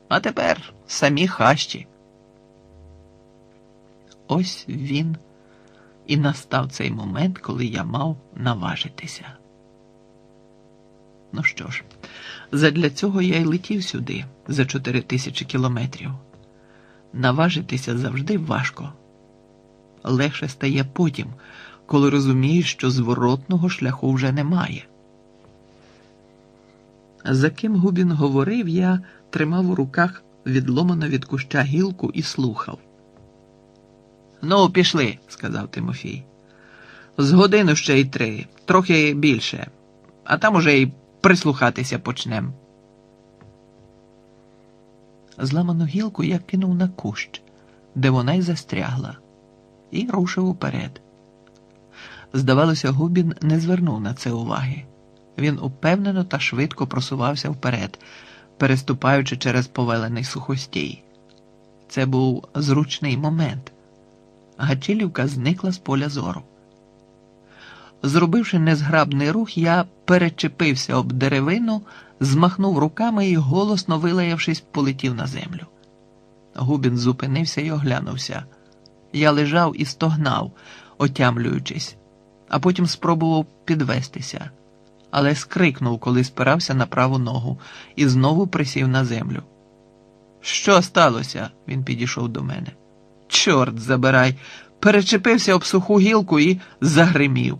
А тепер самі хащі. Ось він і настав цей момент, коли я мав наважитися. Ну що ж, задля цього я й летів сюди, за 4000 кілометрів. Наважитися завжди важко. Легше стає потім, коли розумієш, що зворотного шляху вже немає. За ким Губін говорив, я тримав у руках відломану від куща гілку і слухав. «Ну, пішли», – сказав Тимофій. «З годину ще й 3, трохи більше, а там уже й прислухатися почнем». Зламану гілку я кинув на кущ, де вона й застрягла, і рушив уперед. Здавалося, Губін не звернув на це уваги. Він упевнено та швидко просувався вперед, переступаючи через повалений сухостій. Це був зручний момент. Гачилівка зникла з поля зору. Зробивши незграбний рух, я перечепився об деревину, змахнув руками і, голосно вилаявшись, полетів на землю. Губін зупинився і оглянувся. Я лежав і стогнав, отямлюючись, а потім спробував підвестися, але скрикнув, коли спирався на праву ногу, і знову присів на землю. «Що сталося?» – він підійшов до мене. «Чорт забирай!» Перечепився об суху гілку і загримів.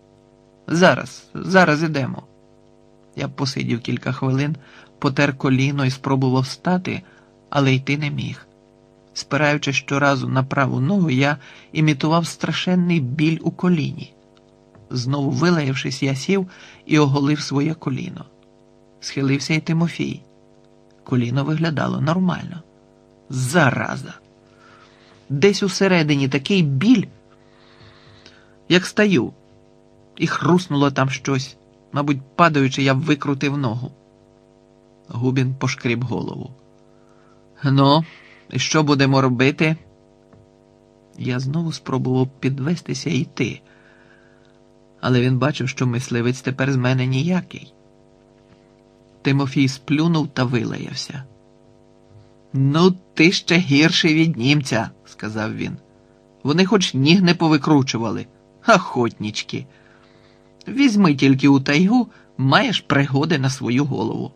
Зараз ідемо». Я посидів кілька хвилин, потер коліно і спробував встати, але йти не міг. Спираючись щоразу на праву ногу, я імітував страшенний біль у коліні. Знову вилаявшись, я сів і оголив своє коліно. Схилився й Тимофій. Коліно виглядало нормально. Зараза! Десь усередині такий біль, як стаю, і хруснуло там щось. Мабуть, падаючи, я викрутив ногу. Губін пошкріб голову. «Ну, і що будемо робити?» Я знову спробував підвестися і йти, але він бачив, що мисливець тепер з мене ніякий. Тимофій сплюнув та вилаявся. «Ну, ти ще гірший від німця», – сказав він. «Вони хоч ніг не повикручували. Охотнічки. Візьми тільки у тайгу, маєш пригоди на свою голову».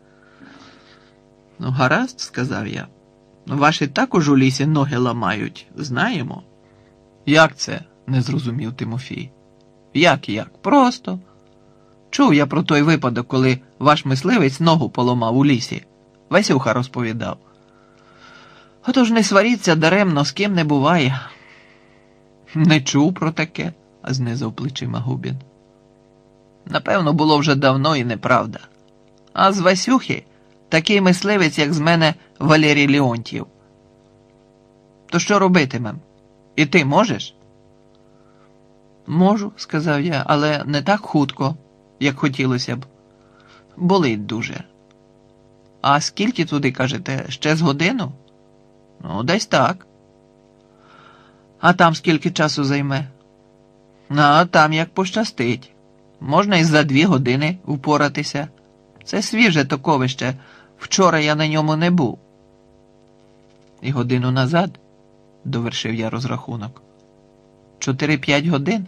«Ну, гаразд», – сказав я. «Ваші також у лісі ноги ламають, знаємо». «Як це?» – не зрозумів Тимофій. «Як? Просто. Чув я про той випадок, коли ваш мисливець ногу поламав у лісі. Васюха розповідав. Отож не сваріться даремно, з ким не буває». «Не чув про таке», – знизав плечима Губін. «Напевно, було вже давно і неправда. А з Васюхи такий мисливець, як з мене Валерій Леонтьєв. То що робитимем? І ти можеш?» «Можу», – сказав я, – «але не так хутко, як хотілося б. Болить дуже». «А скільки туди, кажете, ще з годину?» «Ну, десь так». «А там скільки часу займе?» «А там як пощастить. Можна і за 2 години впоратися. Це свіже токовище. Вчора я на ньому не був». «І годину назад?» – довершив я розрахунок. 4-5 годин?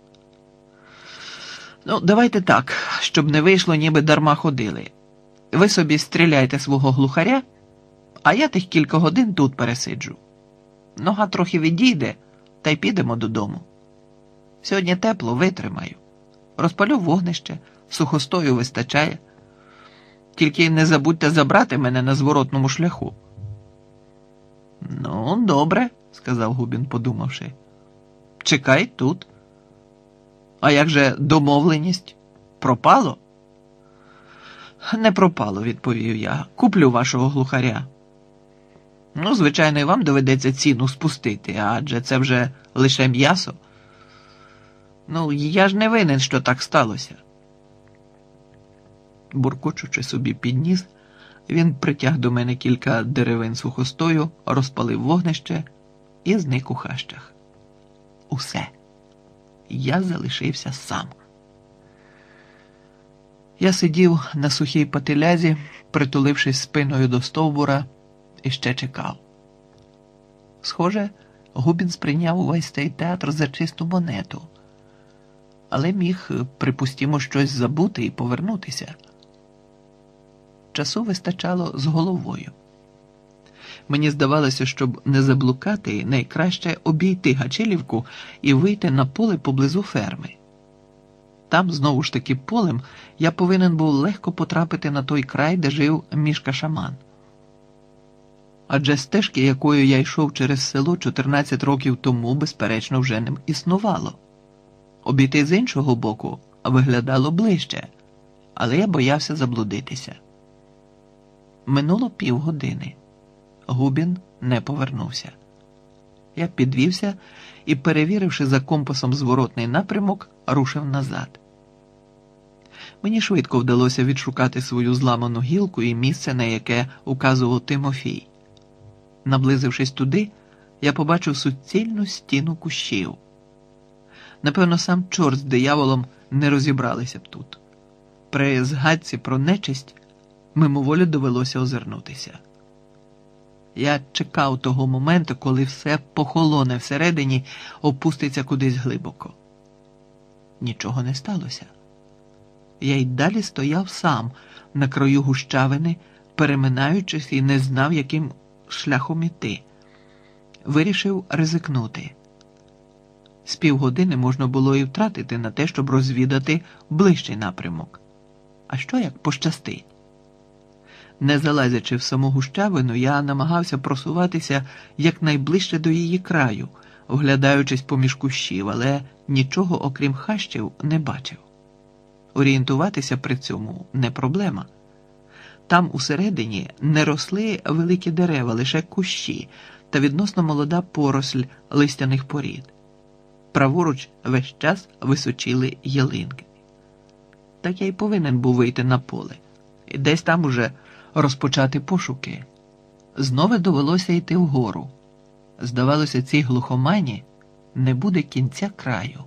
Ну, давайте так, щоб не вийшло, ніби дарма ходили. Ви собі стріляйте свого глухаря, а я тих кілька годин тут пересиджу. Нога трохи відійде, та й підемо додому. Сьогодні тепло, витримаю. Розпалю вогнище, сухостою вистачає. Тільки не забудьте забрати мене на зворотному шляху». «Ну, добре», – сказав Губін, подумавши. «Чекай тут». «А як же домовленість? Пропало?» «Не пропало», – відповів я. «Куплю вашого глухаря». «Ну, звичайно, і вам доведеться ціну спустити, адже це вже лише м'ясо. Ну, я ж не винен, що так сталося». Буркочучи собі під ніс, він притяг до мене кілька деревин сухостою, розпалив вогнище і зник у хащах. Усе. Я залишився сам. Я сидів на сухій патилязі, притулившись спиною до стовбура, і ще чекав. Схоже, Губін сприйняв увесь цей театр за чисту монету, але міг, припустімо, щось забути і повернутися. Часу вистачало з головою. Мені здавалося, щоб не заблукати, найкраще обійти Гачилівку і вийти на поле поблизу ферми. Там, знову ж таки полем, я повинен був легко потрапити на той край, де жив Мішка-шаман. Адже стежки, якою я йшов через село 14 років тому, безперечно, вже не існувало. Обійти з іншого боку виглядало ближче, але я боявся заблудитися. Минуло півгодини. Губін не повернувся. Я підвівся і, перевіривши за компасом зворотний напрямок, рушив назад. Мені швидко вдалося відшукати свою зламану гілку і місце, на яке указував Тимофій. Наблизившись туди, я побачив суцільну стіну кущів. Напевно, сам чорт з дияволом не розібралися б тут. При згадці про нечисть мимоволі довелося озирнутися. Я чекав того моменту, коли все похолоне всередині, опуститься кудись глибоко. Нічого не сталося. Я й далі стояв сам на краю гущавини, переминаючись і не знав, яким шляхом іти. Вирішив ризикнути. З півгодини можна було і втратити на те, щоб розвідати ближчий напрямок. А що як пощастить? Не залазячи в саму гущавину, я намагався просуватися якнайближче до її краю, оглядаючись поміж кущів, але нічого, окрім хащів, не бачив. Орієнтуватися при цьому не проблема. Там усередині не росли великі дерева, лише кущі та відносно молода поросль листяних порід. Праворуч весь час височили ялинки. Так я й повинен був вийти на поле. І десь там уже розпочати пошуки. Знову довелося йти вгору. Здавалося, цій глухомані не буде кінця краю.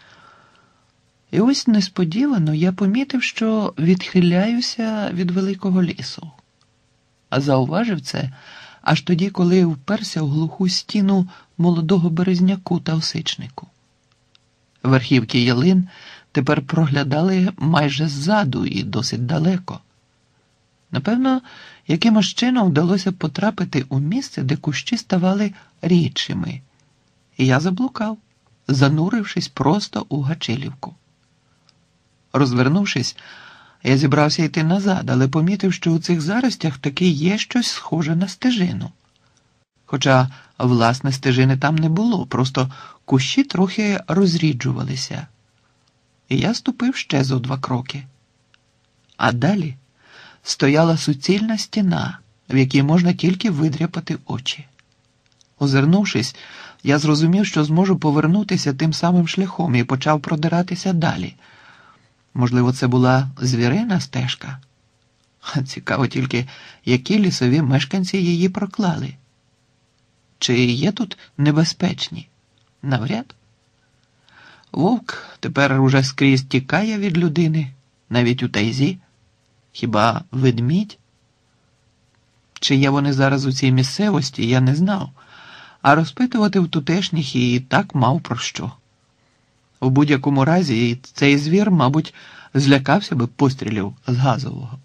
І ось несподівано я помітив, що відхиляюся від великого лісу. А зауважив це аж тоді, коли вперся в глуху стіну молодого березняку та осичнику. Верхівки ялин тепер проглядали майже ззаду і досить далеко. Напевно, якимось чином вдалося потрапити у місце, де кущі ставали рідшими. І я заблукав, занурившись просто у Гачилівку. Розвернувшись, я зібрався йти назад, але помітив, що у цих заростях таки є щось схоже на стежину. Хоча, власне, стежини там не було, просто кущі трохи розріджувалися. І я ступив ще зо 2 кроки. А далі стояла суцільна стіна, в якій можна тільки видряпати очі. Озирнувшись, я зрозумів, що зможу повернутися тим самим шляхом і почав продиратися далі. Можливо, це була звірина стежка? Цікаво тільки, які лісові мешканці її проклали. Чи є тут небезпечні? Навряд. Вовк тепер уже скрізь тікає від людини, навіть у тайзі. Хіба ведмідь? Чи є вони зараз у цій місцевості, я не знав, а розпитувати в тутешніх і так мав про що. У будь-якому разі цей звір, мабуть, злякався би пострілів з газового.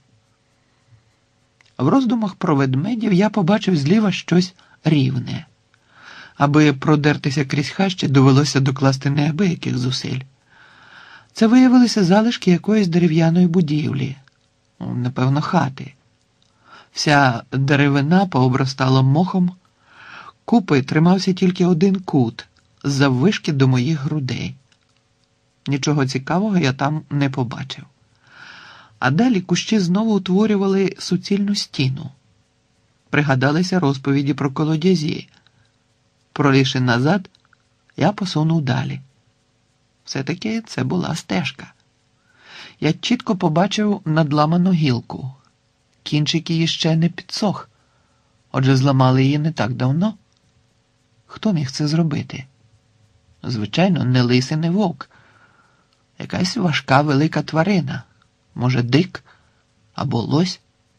В роздумах про ведмедів я побачив зліва щось рівне. Аби продертися крізь хащі, довелося докласти неабияких зусиль. Це виявилися залишки якоїсь дерев'яної будівлі, напевно, хати. Вся деревина пообростала мохом, купи тримався тільки один кут, заввишки до моїх грудей. Нічого цікавого я там не побачив. А далі кущі знову утворювали суцільну стіну. Пригадалися розповіді про колодязі. Пролізши назад, я посунув далі. Все-таки це була стежка. Я чітко побачив надламану гілку. Кінчик її ще не підсох. Отже, зламали її не так давно. Хто міг це зробити? Звичайно, не лис і не вовк. Якась важка велика тварина. Може, дик або лось?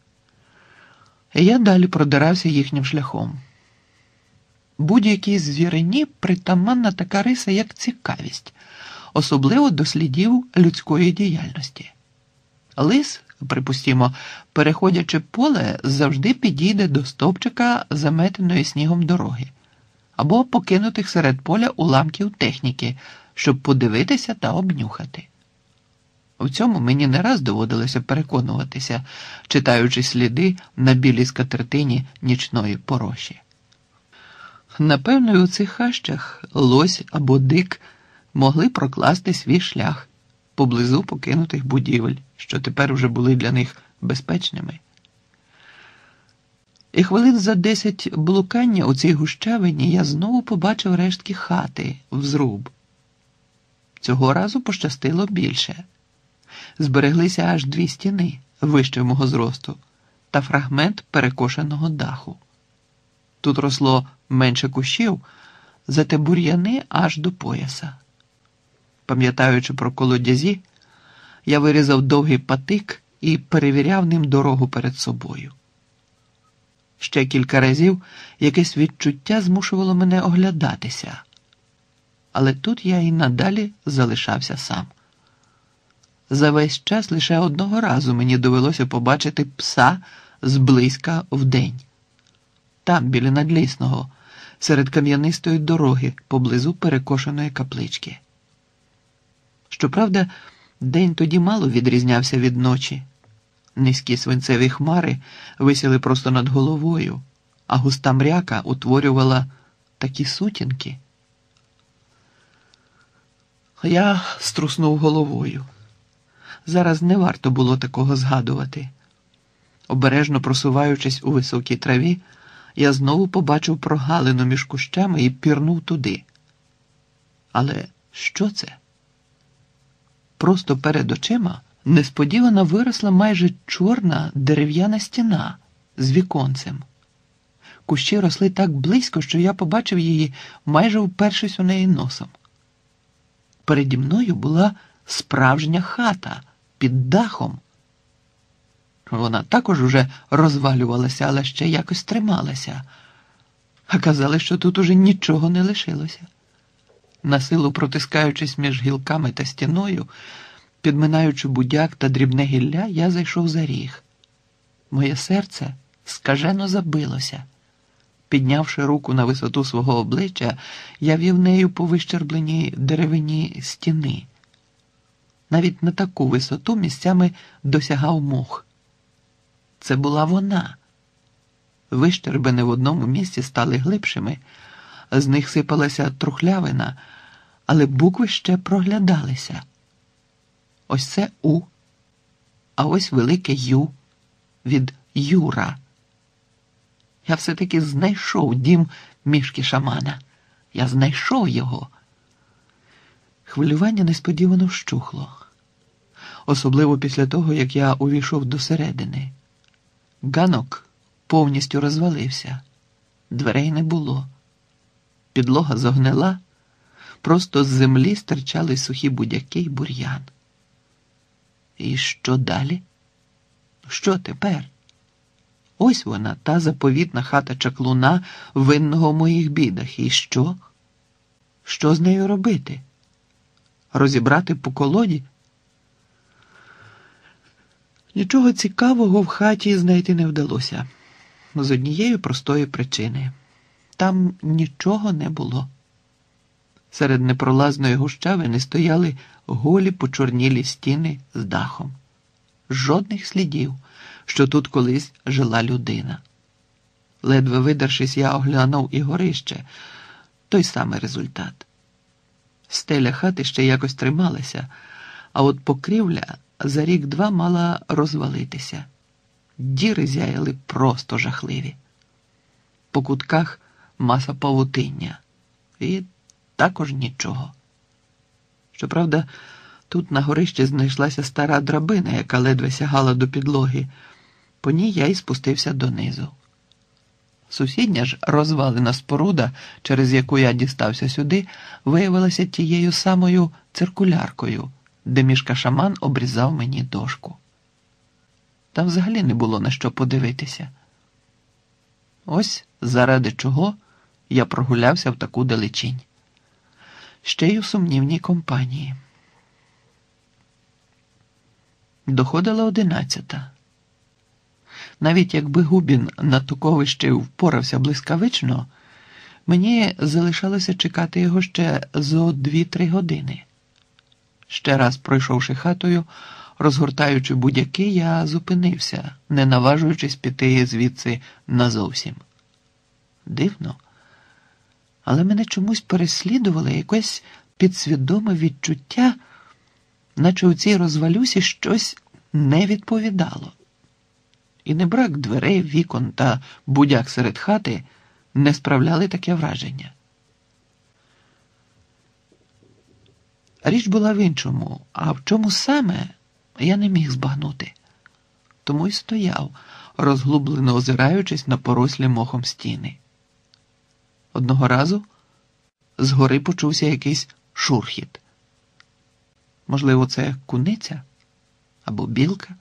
І я далі продирався їхнім шляхом. Будь-якій звірині притаманна така риса, як цікавість, особливо до слідів людської діяльності. Лис, припустімо, переходячи поле, завжди підійде до стовпчика заметеної снігом дороги або покинутих серед поля уламків техніки, щоб подивитися та обнюхати. У цьому мені не раз доводилося переконуватися, читаючи сліди на білій скатертині нічної пороші. Напевно, і у цих хащах лось або дик могли прокласти свій шлях поблизу покинутих будівель, що тепер вже були для них безпечними. І хвилин за 10 блукання у цій гущавині я знову побачив рештки хати в зруб. Цього разу пощастило більше. Збереглися аж 2 стіни вище мого зросту та фрагмент перекошеного даху. Тут росло менше кущів, зате бур'яни аж до пояса. Пам'ятаючи про колодязі, я вирізав довгий патик і перевіряв ним дорогу перед собою. Ще кілька разів якесь відчуття змушувало мене оглядатися. Але тут я і надалі залишався сам. За весь час лише одного разу мені довелося побачити пса зблизька вдень. Там, біля Надлісного, серед кам'янистої дороги, поблизу перекошеної каплички. Щоправда, день тоді мало відрізнявся від ночі. Низькі свинцеві хмари висіли просто над головою, а густа мряка утворювала такі сутінки. Я струснув головою. Зараз не варто було такого згадувати. Обережно просуваючись у високій траві, я знову побачив прогалину між кущами і пірнув туди. Але що це? Просто перед очима несподівано виросла майже чорна дерев'яна стіна з віконцем. Кущі росли так близько, що я побачив її, майже впершись у неї носом. Переді мною була справжня хата під дахом. Вона також уже розвалювалася, але ще якось трималася. А казали, що тут уже нічого не лишилося. Насилу протискаючись між гілками та стіною, підминаючи будяк та дрібне гілля, я зайшов за ріг. Моє серце скажено забилося. Піднявши руку на висоту свого обличчя, я вів нею по вищербленій деревині стіни. Навіть на таку висоту місцями досягав мох. Це була вона. Вищербини в одному місці стали глибшими, з них сипалася трухлявина, але букви ще проглядалися. Ось це У, а ось велике Ю від Юра. Я все-таки знайшов дім мішки шамана. Я знайшов його. Хвилювання несподівано вщухло. Особливо після того, як я увійшов до середини. Ганок повністю розвалився. Дверей не було. Підлога зогнила. Просто з землі стирчали сухі будяки й бур'ян. І що далі? Що тепер? Ось вона, та заповітна хата чаклуна, винного в моїх бідах. І що? Що з нею робити? Розібрати по колоді? Нічого цікавого в хаті знайти не вдалося. З однієї простої причини. Там нічого не було. Серед непролазної гущавини стояли голі почорнілі стіни з дахом. Жодних слідів, що тут колись жила людина. Ледве видершись, я оглянув і горище. Той самий результат. Стеля хати ще якось трималася, а от покрівля за рік-два мала розвалитися. Діри зяяли просто жахливі. По кутках маса павутиння. І також нічого. Щоправда, тут на горищі знайшлася стара драбина, яка ледве сягала до підлоги. По ній я й спустився донизу. Сусідня ж розвалена споруда, через яку я дістався сюди, виявилася тією самою циркуляркою, де мішка шаман обрізав мені дошку. Там взагалі не було на що подивитися. Ось заради чого я прогулявся в таку далечінь. Ще й у сумнівній компанії. Доходила 11:00. Навіть якби Губін на Туковищі впорався блискавично, мені залишалося чекати його ще зо 2-3 години. Ще раз пройшовши хатою, розгортаючи будяки, я зупинився, не наважуючись піти звідси назовсім. Дивно, але мене чомусь переслідувало якесь підсвідоме відчуття, наче у цій розвалюсі щось не відповідало. І не брак дверей, вікон та будяк серед хати не справляли таке враження. Річ була в іншому, а в чому саме, я не міг збагнути. Тому й стояв, розгублено озираючись на порослі мохом стіни. Одного разу згори почувся якийсь шурхіт. Можливо, це куниця або білка?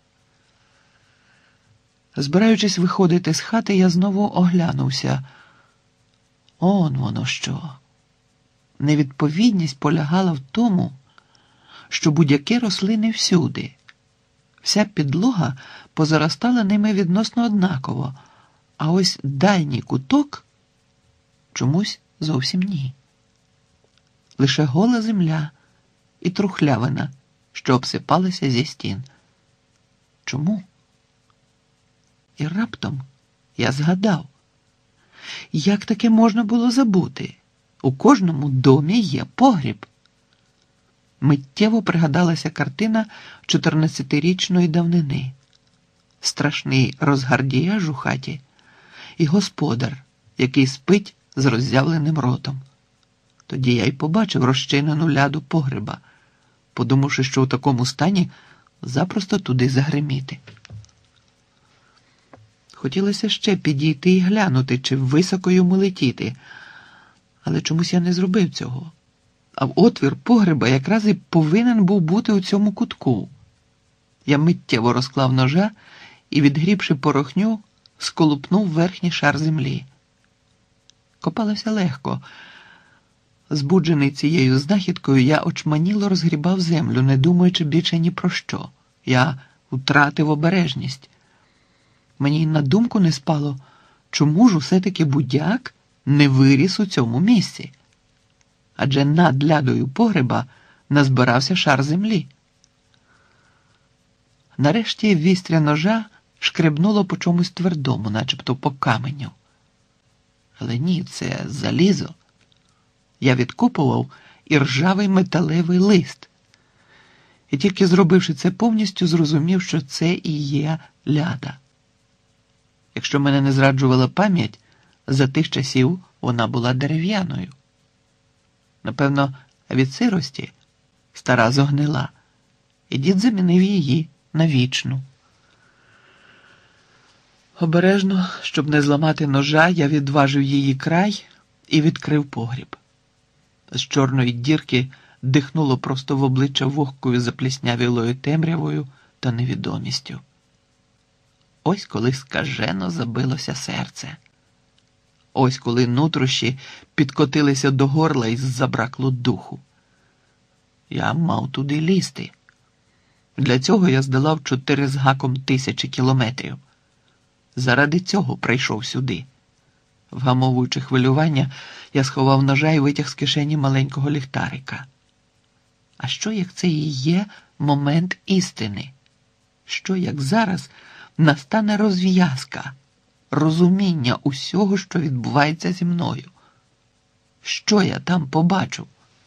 Збираючись виходити з хати, я знову оглянувся. Он воно що. Невідповідність полягала в тому, що будяки росли не всюди. Вся підлога позаростала ними відносно однаково, а ось дальній куток чомусь зовсім ні. Лише гола земля і трухлявина, що обсипалася зі стін. Чому? І раптом я згадав, як таке можна було забути? У кожному домі є погріб. Миттєво пригадалася картина 14-річної давнини. Страшний розгардіяж у хаті і господар, який спить з роззявленим ротом. Тоді я й побачив розчинену ляду погреба, подумавши, що у такому стані запросто туди загриміти. Хотілося ще підійти і глянути, чи високо йому летіти, але чомусь я не зробив цього. А в отвір погреба якраз і повинен був бути у цьому кутку. Я миттєво розклав ножа і, відгрібши порохню, сколупнув верхній шар землі. Копалося легко. Збуджений цією знахідкою, я очманіло розгрібав землю, не думаючи більше ні про що. Я втратив обережність. Мені й на думку не спало, чому ж усе-таки будяк не виріс у цьому місці. Адже над лядою погреба назбирався шар землі. Нарешті вістря ножа шкребнуло по чомусь твердому, начебто по каменю. Але ні, це залізо. Я відкопував і ржавий металевий лист. І тільки зробивши це повністю, зрозумів, що це і є ляда. Якщо мене не зраджувала пам'ять, за тих часів вона була дерев'яною. Напевно, від сирості стара зогнила, і дід замінив її на вічну. Обережно, щоб не зламати ножа, я відважив її край і відкрив погріб. З чорної дірки дихнуло просто в обличчя вогкою запліснявілою темрявою та невідомістю. Ось коли скажено забилося серце. Ось коли нутрощі підкотилися до горла і забракло духу. Я мав туди лізти. Для цього я здолав 4 з гаком тисячі кілометрів. Заради цього прийшов сюди. Вгамовуючи хвилювання, я сховав ножа і витяг з кишені маленького ліхтарика. А що, як це і є момент істини? Що, як зараз настане розв'язка, розуміння усього, що відбувається зі мною? Що я там побачу?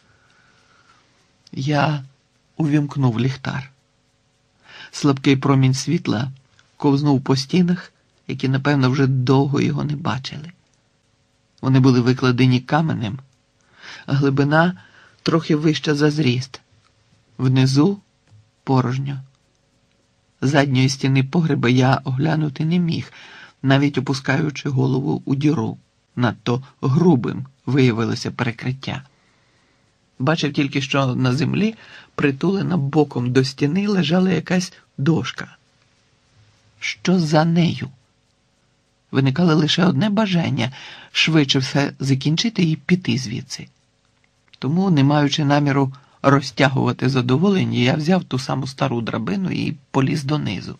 Я увімкнув ліхтар. Слабкий промінь світла ковзнув по стінах, які, напевно, вже довго його не бачили. Вони були викладені каменем, глибина трохи вища за зріст. Внизу порожньо. Задньої стіни погреба я оглянути не міг, навіть опускаючи голову у діру. Надто грубим виявилося перекриття. Бачив тільки, що на землі, притулена боком до стіни, лежала якась дошка. що за нею. Виникало лише одне бажання – швидше все закінчити і піти звідси. Тому, не маючи наміру розтягувати задоволення, я взяв ту саму стару драбину і поліз донизу.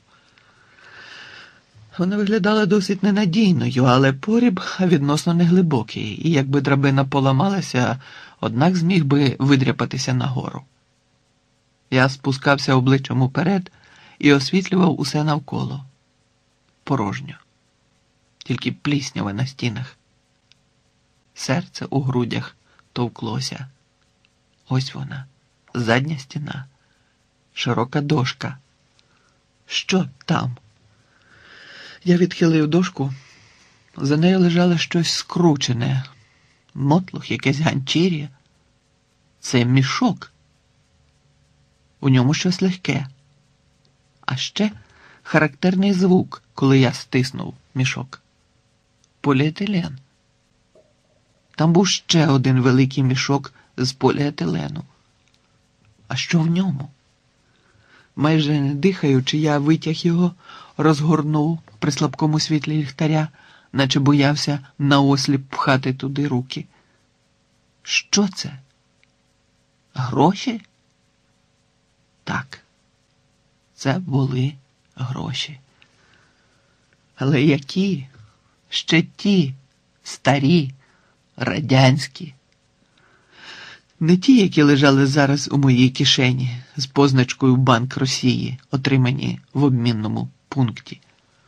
Вона виглядала досить ненадійною, але поріб відносно неглибокий, і якби драбина поламалася, однак зміг би видряпатися нагору. Я спускався обличчям уперед і освітлював усе навколо. Порожньо. Тільки пліснява на стінах. Серце у грудях товклося. Ось вона, задня стіна, широка дошка. Що там? Я відхилив дошку. За нею лежало щось скручене. Мотлох, якесь ганчір'я. Це мішок. У ньому щось легке. А ще характерний звук, коли я стиснув мішок. Поліетилен. Там був ще один великий мішок з поліетилену. А що в ньому? Майже не дихаючи, я витяг його, розгорнув при слабкому світлі ліхтаря, наче боявся наосліп пхати туди руки. Що це? Гроші? Так, це були гроші. Але які? Ще ті, старі, радянські. Не ті, які лежали зараз у моїй кишені з позначкою «Банк Росії», отримані в обмінному пункті.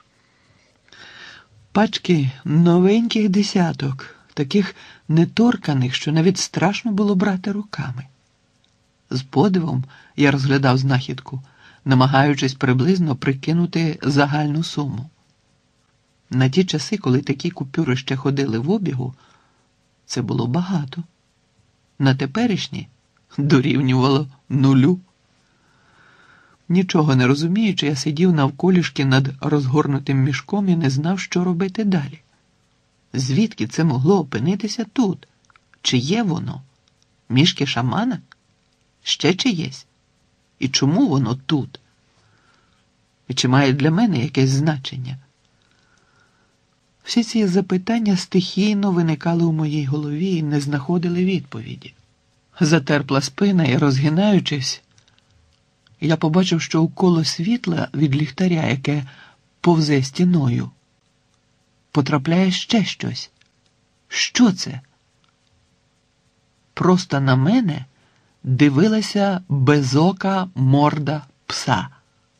Пачки новеньких десяток, таких неторканих, що навіть страшно було брати руками. З подивом я розглядав знахідку, намагаючись приблизно прикинути загальну суму. На ті часи, коли такі купюри ще ходили в обігу, це було багато. На теперішні дорівнювало 0. Нічого не розуміючи, я сидів навколішки над розгорнутим мішком і не знав, що робити далі. Звідки це могло опинитися тут? Чи є воно? Мішки шамана? Ще чиєсь? І чому воно тут? І чи має для мене якесь значення? Всі ці запитання стихійно виникали у моїй голові і не знаходили відповіді. Затерпла спина і, розгинаючись, я побачив, що у коло світла від ліхтаря, яке повзе стіною, потрапляє ще щось. Що це? Просто на мене дивилася безока морда пса.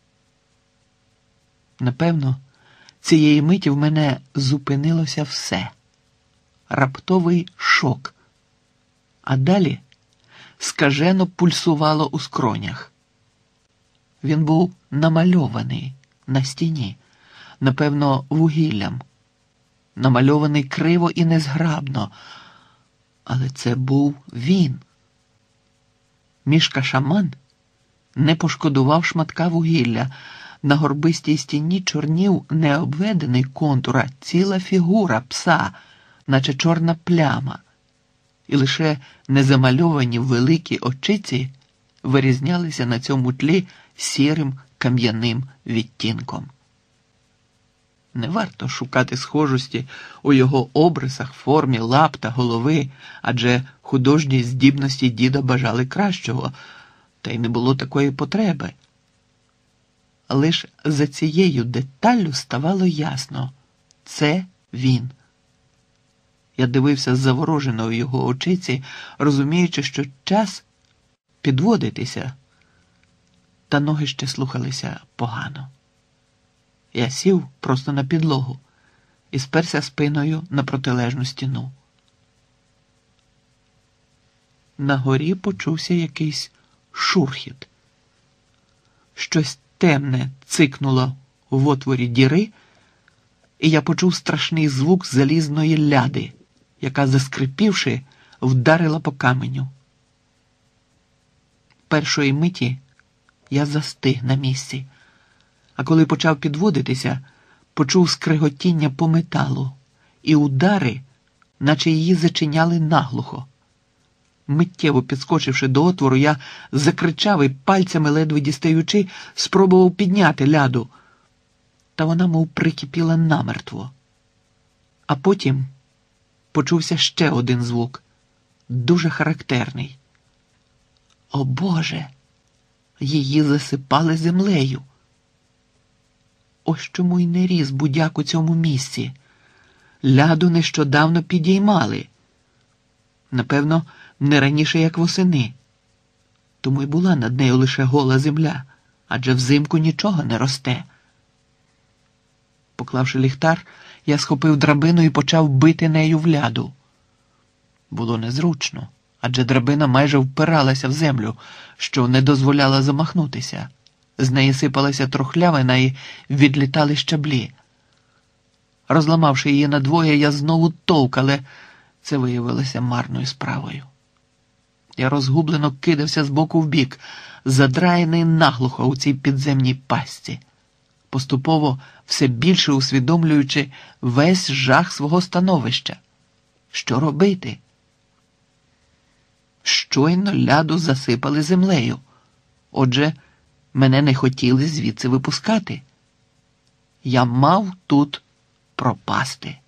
Напевно, цієї миті в мене зупинилося все. Раптовий шок. А далі скажено пульсувало у скронях. Він був намальований на стіні, напевно, вугіллям. Намальований криво і незграбно. Але це був він. Мішка-шаман не пошкодував шматка вугілля. На горбистій стіні чорнів не обведений контур, а ціла фігура пса, наче чорна пляма. І лише незамальовані великі очиці вирізнялися на цьому тлі сірим кам'яним відтінком. Не варто шукати схожості у його обрисах, формі лап та голови, адже художні здібності діда бажали кращого, та й не було такої потреби. Лиш за цією деталлю ставало ясно – це він. Я дивився заворожено у його очиці, розуміючи, що час підводитися, та ноги ще слухалися погано. Я сів просто на підлогу і сперся спиною на протилежну стіну. На горі почувся якийсь шурхіт. Щось темне цикнуло в отворі діри, і я почув страшний звук залізної ляди, яка, заскрипівши, вдарила по каменю. Першої миті я застиг на місці, а коли почав підводитися, почув скриготіння по металу і удари, наче її зачиняли наглухо. Миттєво підскочивши до отвору, я закричав і, пальцями ледве дістаючи, спробував підняти ляду. та вона мов прикипіла намертво. А потім почувся ще один звук, дуже характерний. О Боже! Її засипали землею. Ось чому й не ріс будяк у цьому місці. Ляду нещодавно підіймали. Напевно, не раніше, як восени. Тому й була над нею лише гола земля, адже взимку нічого не росте. Поклавши ліхтар, я схопив драбину і почав бити нею в ляду. Було незручно, адже драбина майже впиралася в землю, що не дозволяла замахнутися. З неї сипалася трухлявина і відлітали щаблі. Розламавши її надвоє, я знову товк, але це виявилося марною справою. Я розгублено кидався з боку в бік, задраєний наглухо у цій підземній пастці, поступово все більше усвідомлюючи весь жах свого становища. Що робити? Щойно ляду засипали землею. Отже, мене не хотіли звідси випускати. Я мав тут пропасти.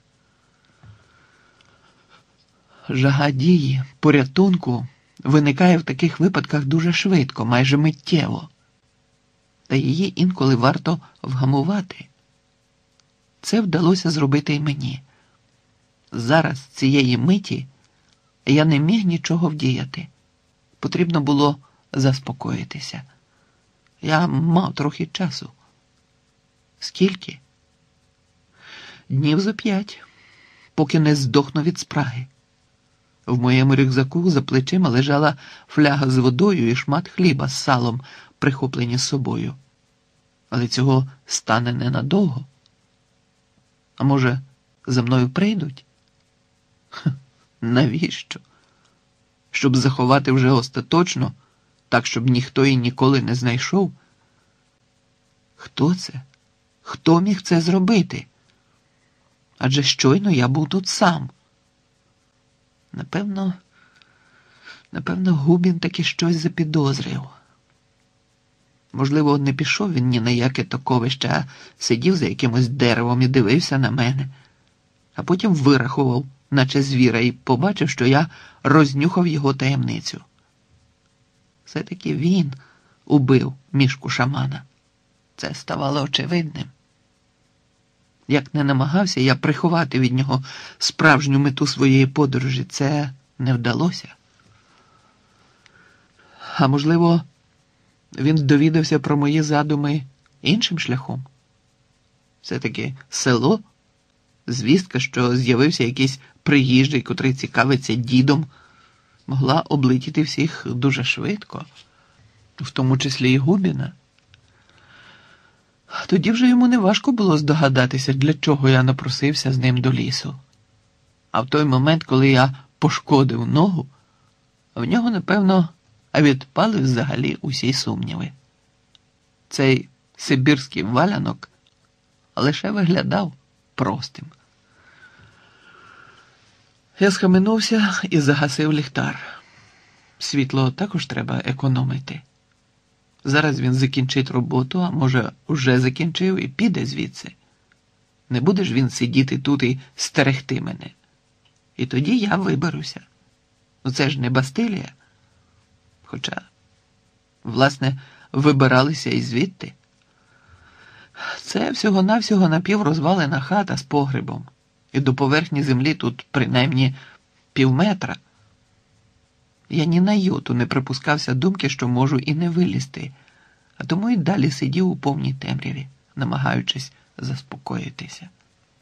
Жага дії, порятунку виникає в таких випадках дуже швидко, майже миттєво. Та її інколи варто вгамувати. Це вдалося зробити і мені. Зараз, цієї миті, я не міг нічого вдіяти. Потрібно було заспокоїтися. Я мав трохи часу. Скільки? Днів зо 5, поки не здохну від спраги. В моєму рюкзаку за плечима лежала фляга з водою і шмат хліба з салом, прихоплені з собою. Але цього стане ненадовго. А може, за мною прийдуть? Навіщо? Щоб заховати вже остаточно, так, щоб ніхто і ніколи не знайшов? Хто це? Хто міг це зробити? Адже щойно я був тут сам. Напевно, Губін таки щось запідозрив. Можливо, не пішов він ні на яке таковище, а сидів за якимось деревом і дивився на мене. А потім вирахував, наче звіра, і побачив, що я рознюхав його таємницю. Все-таки він убив мішку шамана. Це ставало очевидним. Як не намагався я приховати від нього справжню мету своєї подорожі, це не вдалося. А можливо, він довідався про мої задуми іншим шляхом? Все-таки село, звістка, що з'явився якийсь приїжджий, котрий цікавиться дідом, могла облетіти всіх дуже швидко, в тому числі і Губіна. Тоді вже йому не важко було здогадатися, для чого я напросився з ним до лісу. А в той момент, коли я пошкодив ногу, в нього, напевно, відпали взагалі усі сумніви. Цей сибірський валянок лише виглядав простим. Я схаменувся і загасив ліхтар. Світло також треба економити. Зараз він закінчить роботу, а може, уже закінчив і піде звідси. Не буде ж він сидіти тут і стерегти мене. І тоді я виберуся. Ну це ж не Бастилія. Хоча, власне, вибиралися і звідти. Це всього-навсього напіврозвалена хата з погребом. І до поверхні землі тут принаймні півметра. Я ні на йоту не припускався думки, що можу і не вилізти, а тому й далі сидів у повній темряві, намагаючись заспокоїтися.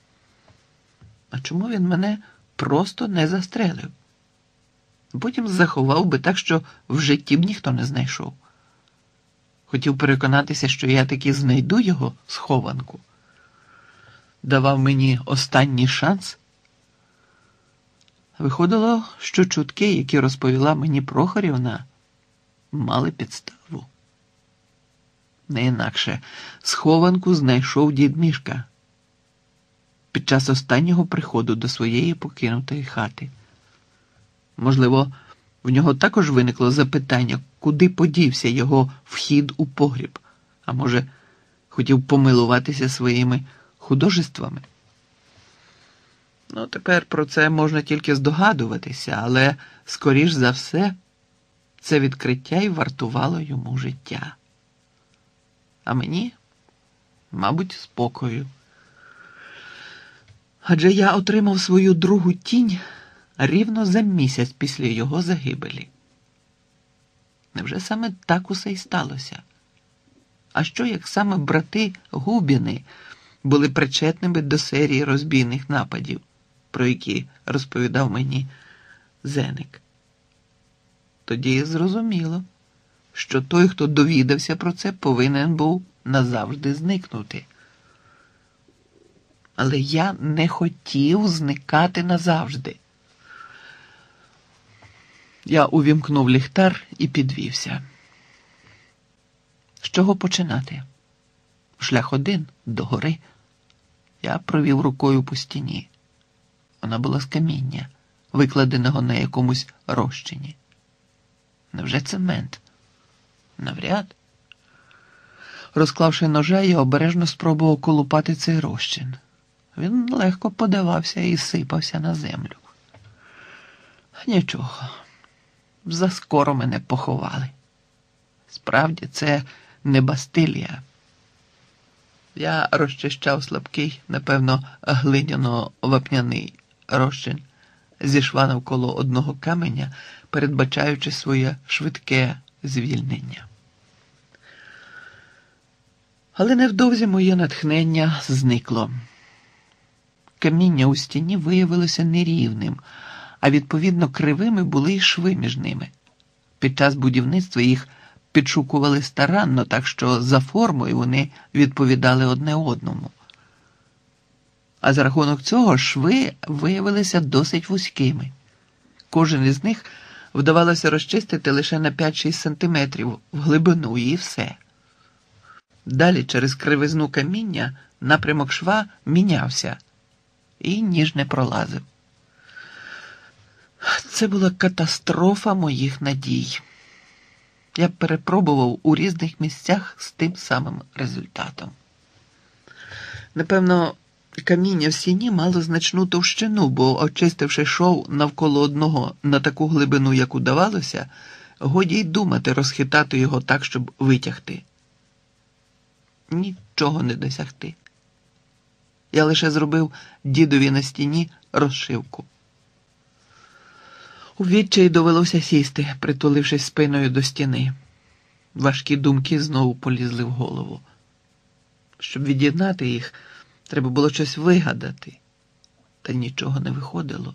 А чому він мене просто не застрелив? Потім заховав би так, що в житті б ніхто не знайшов. Хотів переконатися, що я таки знайду його схованку. Давав мені останній шанс. Виходило, що чутки, які розповіла мені Прохорівна, мали підставу. Не інакше, схованку знайшов дід Мішка під час останнього приходу до своєї покинутої хати. Можливо, в нього також виникло запитання, куди подівся його вхід у погріб, а може, Хотів помилуватися своїми художествами. Ну, тепер про це можна тільки здогадуватися, але, скоріш за все, це відкриття й вартувало йому життя. А мені, мабуть, спокою. Адже я отримав свою другу тінь рівно за місяць після його загибелі. Невже саме так усе й сталося? А що, як саме брати Губіни були причетними до серії розбійних нападів, про які розповідав мені Зеник? Тоді зрозуміло, що той, хто довідався про це, повинен був назавжди зникнути. Але я не хотів зникати назавжди. Я увімкнув ліхтар і підвівся. З чого починати? Шлях один – до гори. Я провів рукою по стіні. Вона була з каміння, викладеного на якомусь розчині. Невже цемент? Навряд. Розклавши ножа, я обережно спробував колупати цей розчин. Він легко подавався і сипався на землю. Нічого. Заскоро мене поховали. Справді, це не Бастилія. Я розчищав слабкий, напевно, глиняно-вапняний розчин, зійшла навколо одного каменя, передбачаючи своє швидке звільнення. Але невдовзі моє натхнення зникло. Каміння у стіні виявилося нерівним, а відповідно кривими були й шви між ними. Під час будівництва їх підшукували старанно, так що за формою вони відповідали одне одному. А за рахунок цього шви виявилися досить вузькими. Кожен із них вдавалося розчистити лише на 5-6 сантиметрів в глибину і все. Далі через кривизну каміння напрямок шва мінявся і ніж не пролазив. Це була катастрофа моїх надій. Я перепробував у різних місцях з тим самим результатом. Напевно, каміння в стіні мало значну товщину, бо, очистивши шов навколо одного на таку глибину, як удавалося, годі й думати розхитати його так, щоб витягти. Нічого не досягти. Я лише зробив дідові на стіні розшивку. У відчаї довелося сісти, притулившись спиною до стіни. Важкі думки знову полізли в голову. Щоб від'єднати їх, треба було щось вигадати. Та нічого не виходило.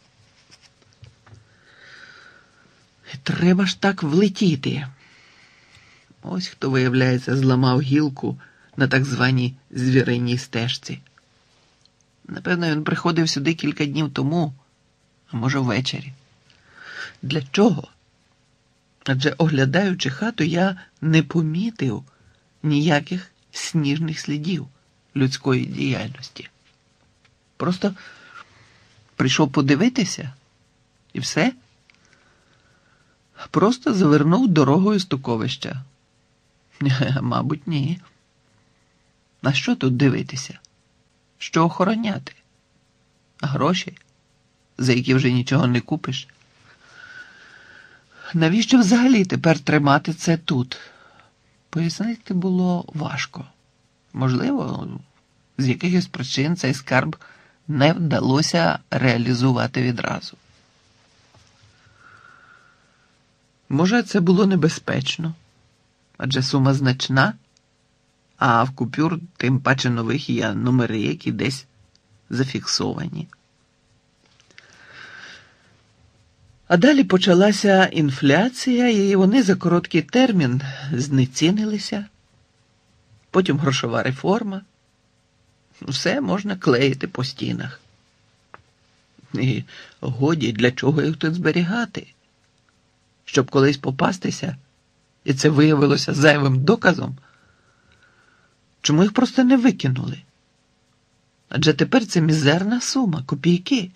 І треба ж так влетіти. Ось хто, виявляється, зламав гілку на так званій звіриній стежці. Напевно, він приходив сюди кілька днів тому, а може ввечері. Для чого? Адже, оглядаючи хату, я не помітив ніяких сніжних слідів людської діяльності. Просто прийшов подивитися і все. Просто завернув дорогою стуковища. Мабуть, ні. На що тут дивитися? Що охороняти? Гроші, за які вже нічого не купиш? Навіщо взагалі тепер тримати це тут? Пояснити було важко. Можливо, з якихось причин цей скарб не вдалося реалізувати відразу. Може, це було небезпечно, адже сума значна, а в купюр тим паче нових є номери, які десь зафіксовані. А далі почалася інфляція, і вони за короткий термін знецінилися. Потім грошова реформа. Все можна клеїти по стінах. І годі, для чого їх тут зберігати? Щоб колись попастися, і це виявилося зайвим доказом? Чому їх просто не викинули? Адже тепер це мізерна сума, копійки.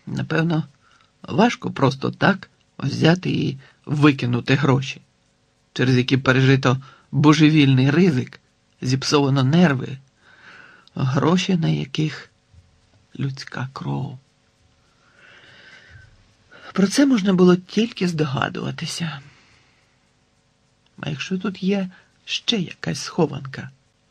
Напевно, важко просто так взяти і викинути гроші. через які пережито божевільний ризик, зіпсовано нерви, гроші, на яких людська кров. Про це можна було тільки здогадуватися. А якщо тут є ще якась схованка?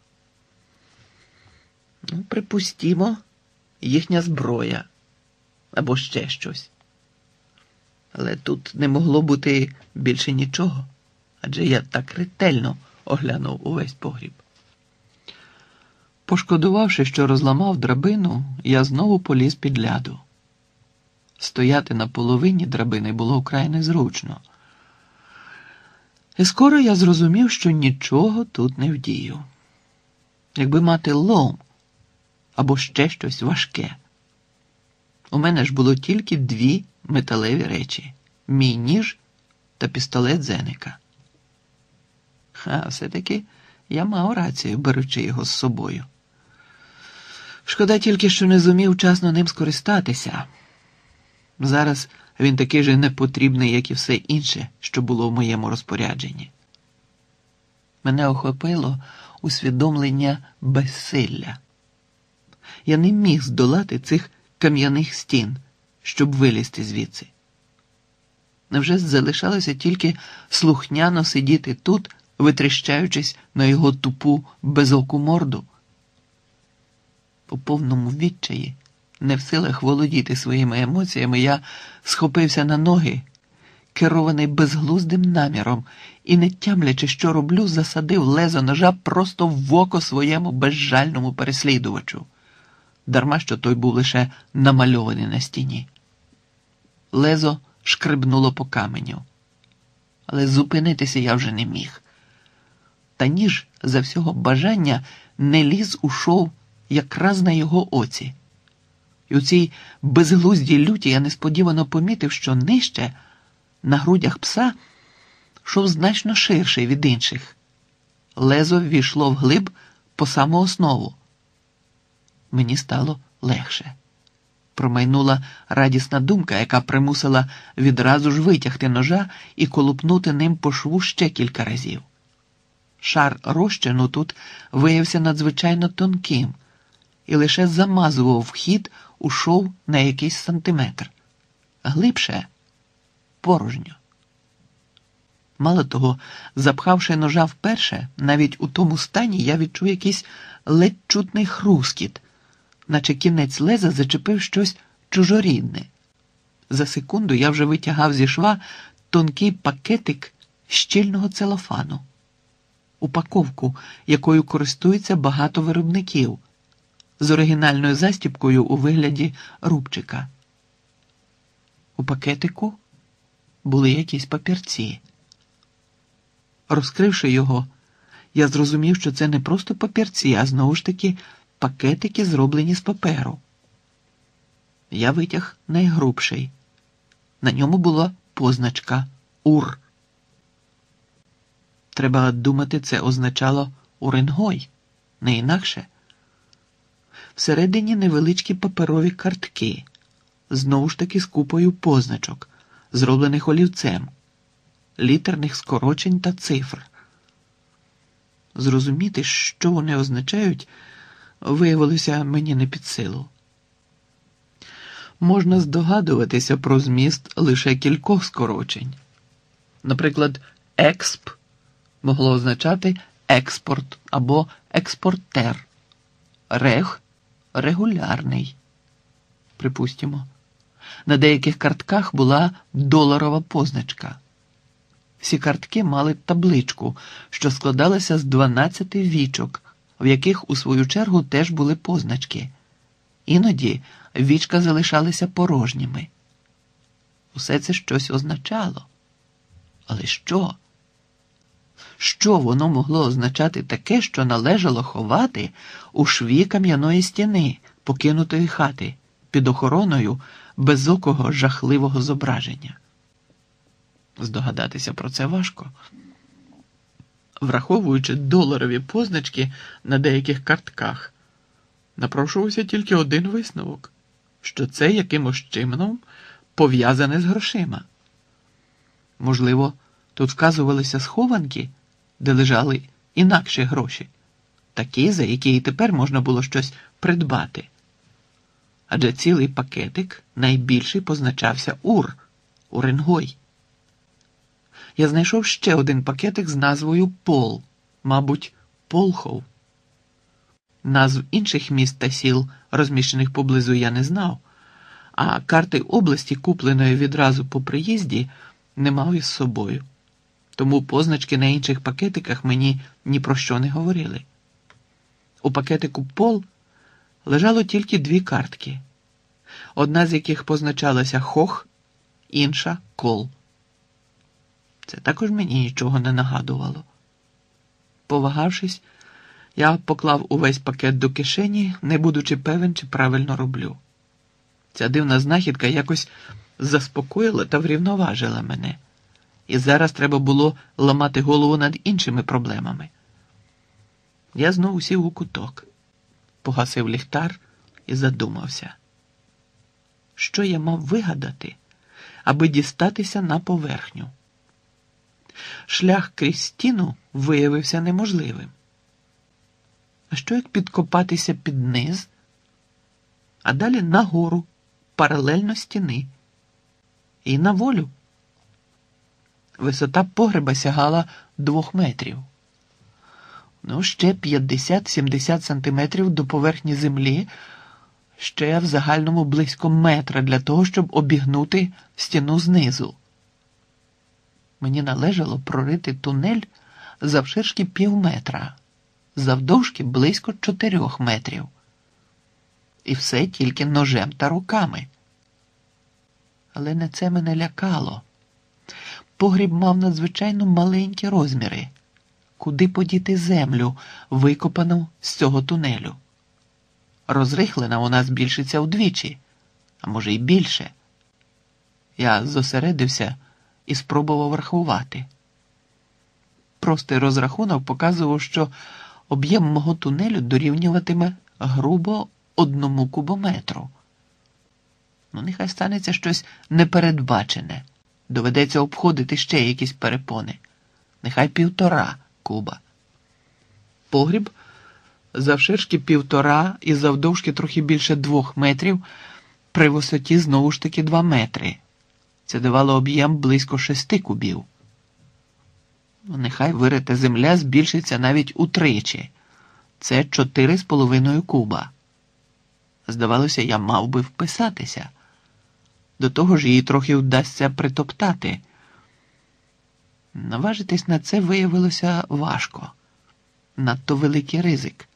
Ну, припустімо, їхня зброя або ще щось. Але тут не могло бути більше нічого, адже я так ретельно оглянув увесь погріб. Пошкодувавши, що розламав драбину, я знову поліз під ляду. Стояти на половині драбини було вкрай незручно. І скоро я зрозумів, що нічого тут не вдію. Якби мати лом або ще щось важке. У мене ж було тільки дві металеві речі – мій ніж та пістолет Зеника. А все-таки я мав рацію, беручи його з собою. Шкода тільки, що не зумів вчасно ним скористатися. Зараз він такий же непотрібний, як і все інше, що було в моєму розпорядженні. Мене охопило усвідомлення безсилля. Я не міг здолати цих кам'яних стін, щоб вилізти звідси. Невже залишалося тільки слухняно сидіти тут, витріщаючись на його тупу, безоку морду? У повному відчаї, не в силах володіти своїми емоціями, я схопився на ноги, керований безглуздим наміром, і, не тямлячи, що роблю, засадив лезо ножа просто в око своєму безжальному переслідувачу. Дарма, що той був лише намальований на стіні. Лезо шкребнуло по каменю. Але зупинитися я вже не міг. Та ніж за всього бажання не ліз у шов якраз на його оці. І у цій безглуздій люті я несподівано помітив, що нижче, на грудях пса, шов значно ширший від інших. Лезо ввійшло вглиб по саму основу. Мені стало легше. Промайнула радісна думка, яка примусила відразу ж витягти ножа і колупнути ним по шву ще кілька разів. Шар розчину тут виявився надзвичайно тонким і лише замазував вхід у шов на якийсь сантиметр. Глибше – порожньо. Мало того, запхавши ножа вперше, навіть у тому стані я відчув якийсь ледь чутний хрускіт, наче кінець леза зачепив щось чужорідне. За секунду я вже витягав зі шва тонкий пакетик щільного целофану. Упаковку, якою користується багато виробників, з оригінальною застібкою у вигляді рубчика. У пакетику були якісь папірці. Розкривши його, я зрозумів, що це не просто папірці, а знову ж таки пакетики, зроблені з паперу. Я витяг найгрубший. На ньому була позначка «УР». Треба думати, це означало «Уренгой», не інакше. Всередині невеличкі паперові картки, знову ж таки з купою позначок, зроблених олівцем, літерних скорочень та цифр. Зрозуміти, що вони означають, виявилося мені не під силу. Можна здогадуватися про зміст лише кількох скорочень. Наприклад, «експ» могло означати «експорт» або «експортер», «рег» – «регулярний». Припустимо, на деяких картках була доларова позначка. Всі картки мали табличку, що складалася з 12 вічок, в яких, у свою чергу, теж були позначки. Іноді вічка залишалися порожніми. Усе це щось означало. Але що? Що воно могло означати таке, що належало ховати у шві кам'яної стіни, покинутої хати, під охороною безокого жахливого зображення? Здогадатися про це важко. Враховуючи доларові позначки на деяких картках, напрошувався тільки один висновок, що це якимось чином пов'язане з грошима. Можливо, Тут вказувалися схованки, де лежали інакші гроші, такі, за які і тепер можна було щось придбати. Адже цілий пакетик найбільший позначався Уренгой. Я знайшов ще один пакетик з назвою Пол, мабуть, Полхов. Назв інших міст та сіл, розміщених поблизу, я не знав, а карти області, купленої відразу по приїзді, не мав із собою. Тому позначки на інших пакетиках мені ні про що не говорили. У пакетику Пол лежало тільки 2 картки, одна з яких позначалася Хох, інша Кол. Це також мені нічого не нагадувало. Повагавшись, я поклав увесь пакет до кишені, не будучи певен, чи правильно роблю. Ця дивна знахідка якось заспокоїла та врівноважила мене. І зараз треба було ламати голову над іншими проблемами. Я знову сів у куток, погасив ліхтар і задумався. Що я мав вигадати, аби дістатися на поверхню? Шлях крізь стіну виявився неможливим. А що як підкопатися під низ, а далі нагору, паралельно стіни, і на волю? Висота погреба сягала 2 метрів. Ще 50-70 сантиметрів до поверхні землі, ще в загальному близько метра для того, щоб обігнути стіну знизу. Мені належало прорити тунель завширшки півметра, завдовжки близько 4 метрів. І все тільки ножем та руками. Але не це мене лякало. Погріб мав надзвичайно маленькі розміри. Куди подіти землю, викопану з цього тунелю? Розрихлена вона збільшиться вдвічі, а може й більше. Я зосередився і спробував рахувати. Простий розрахунок показував, що об'єм мого тунелю дорівнюватиме грубо 1 кубометру. Нехай станеться щось непередбачене. Доведеться обходити ще якісь перепони. Нехай 1,5 куба. Погріб завширшки 1,5 і завдовжки трохи більше 2 метрів, при висоті знову ж таки 2 метри. Це давало об'єм близько 6 кубів. Нехай вирита земля збільшиться навіть утричі. Це 4,5 куба. Здавалося, я мав би вписатися. До того ж, її трохи вдасться притоптати. Наважитись на це виявилося важко. Надто великий ризик.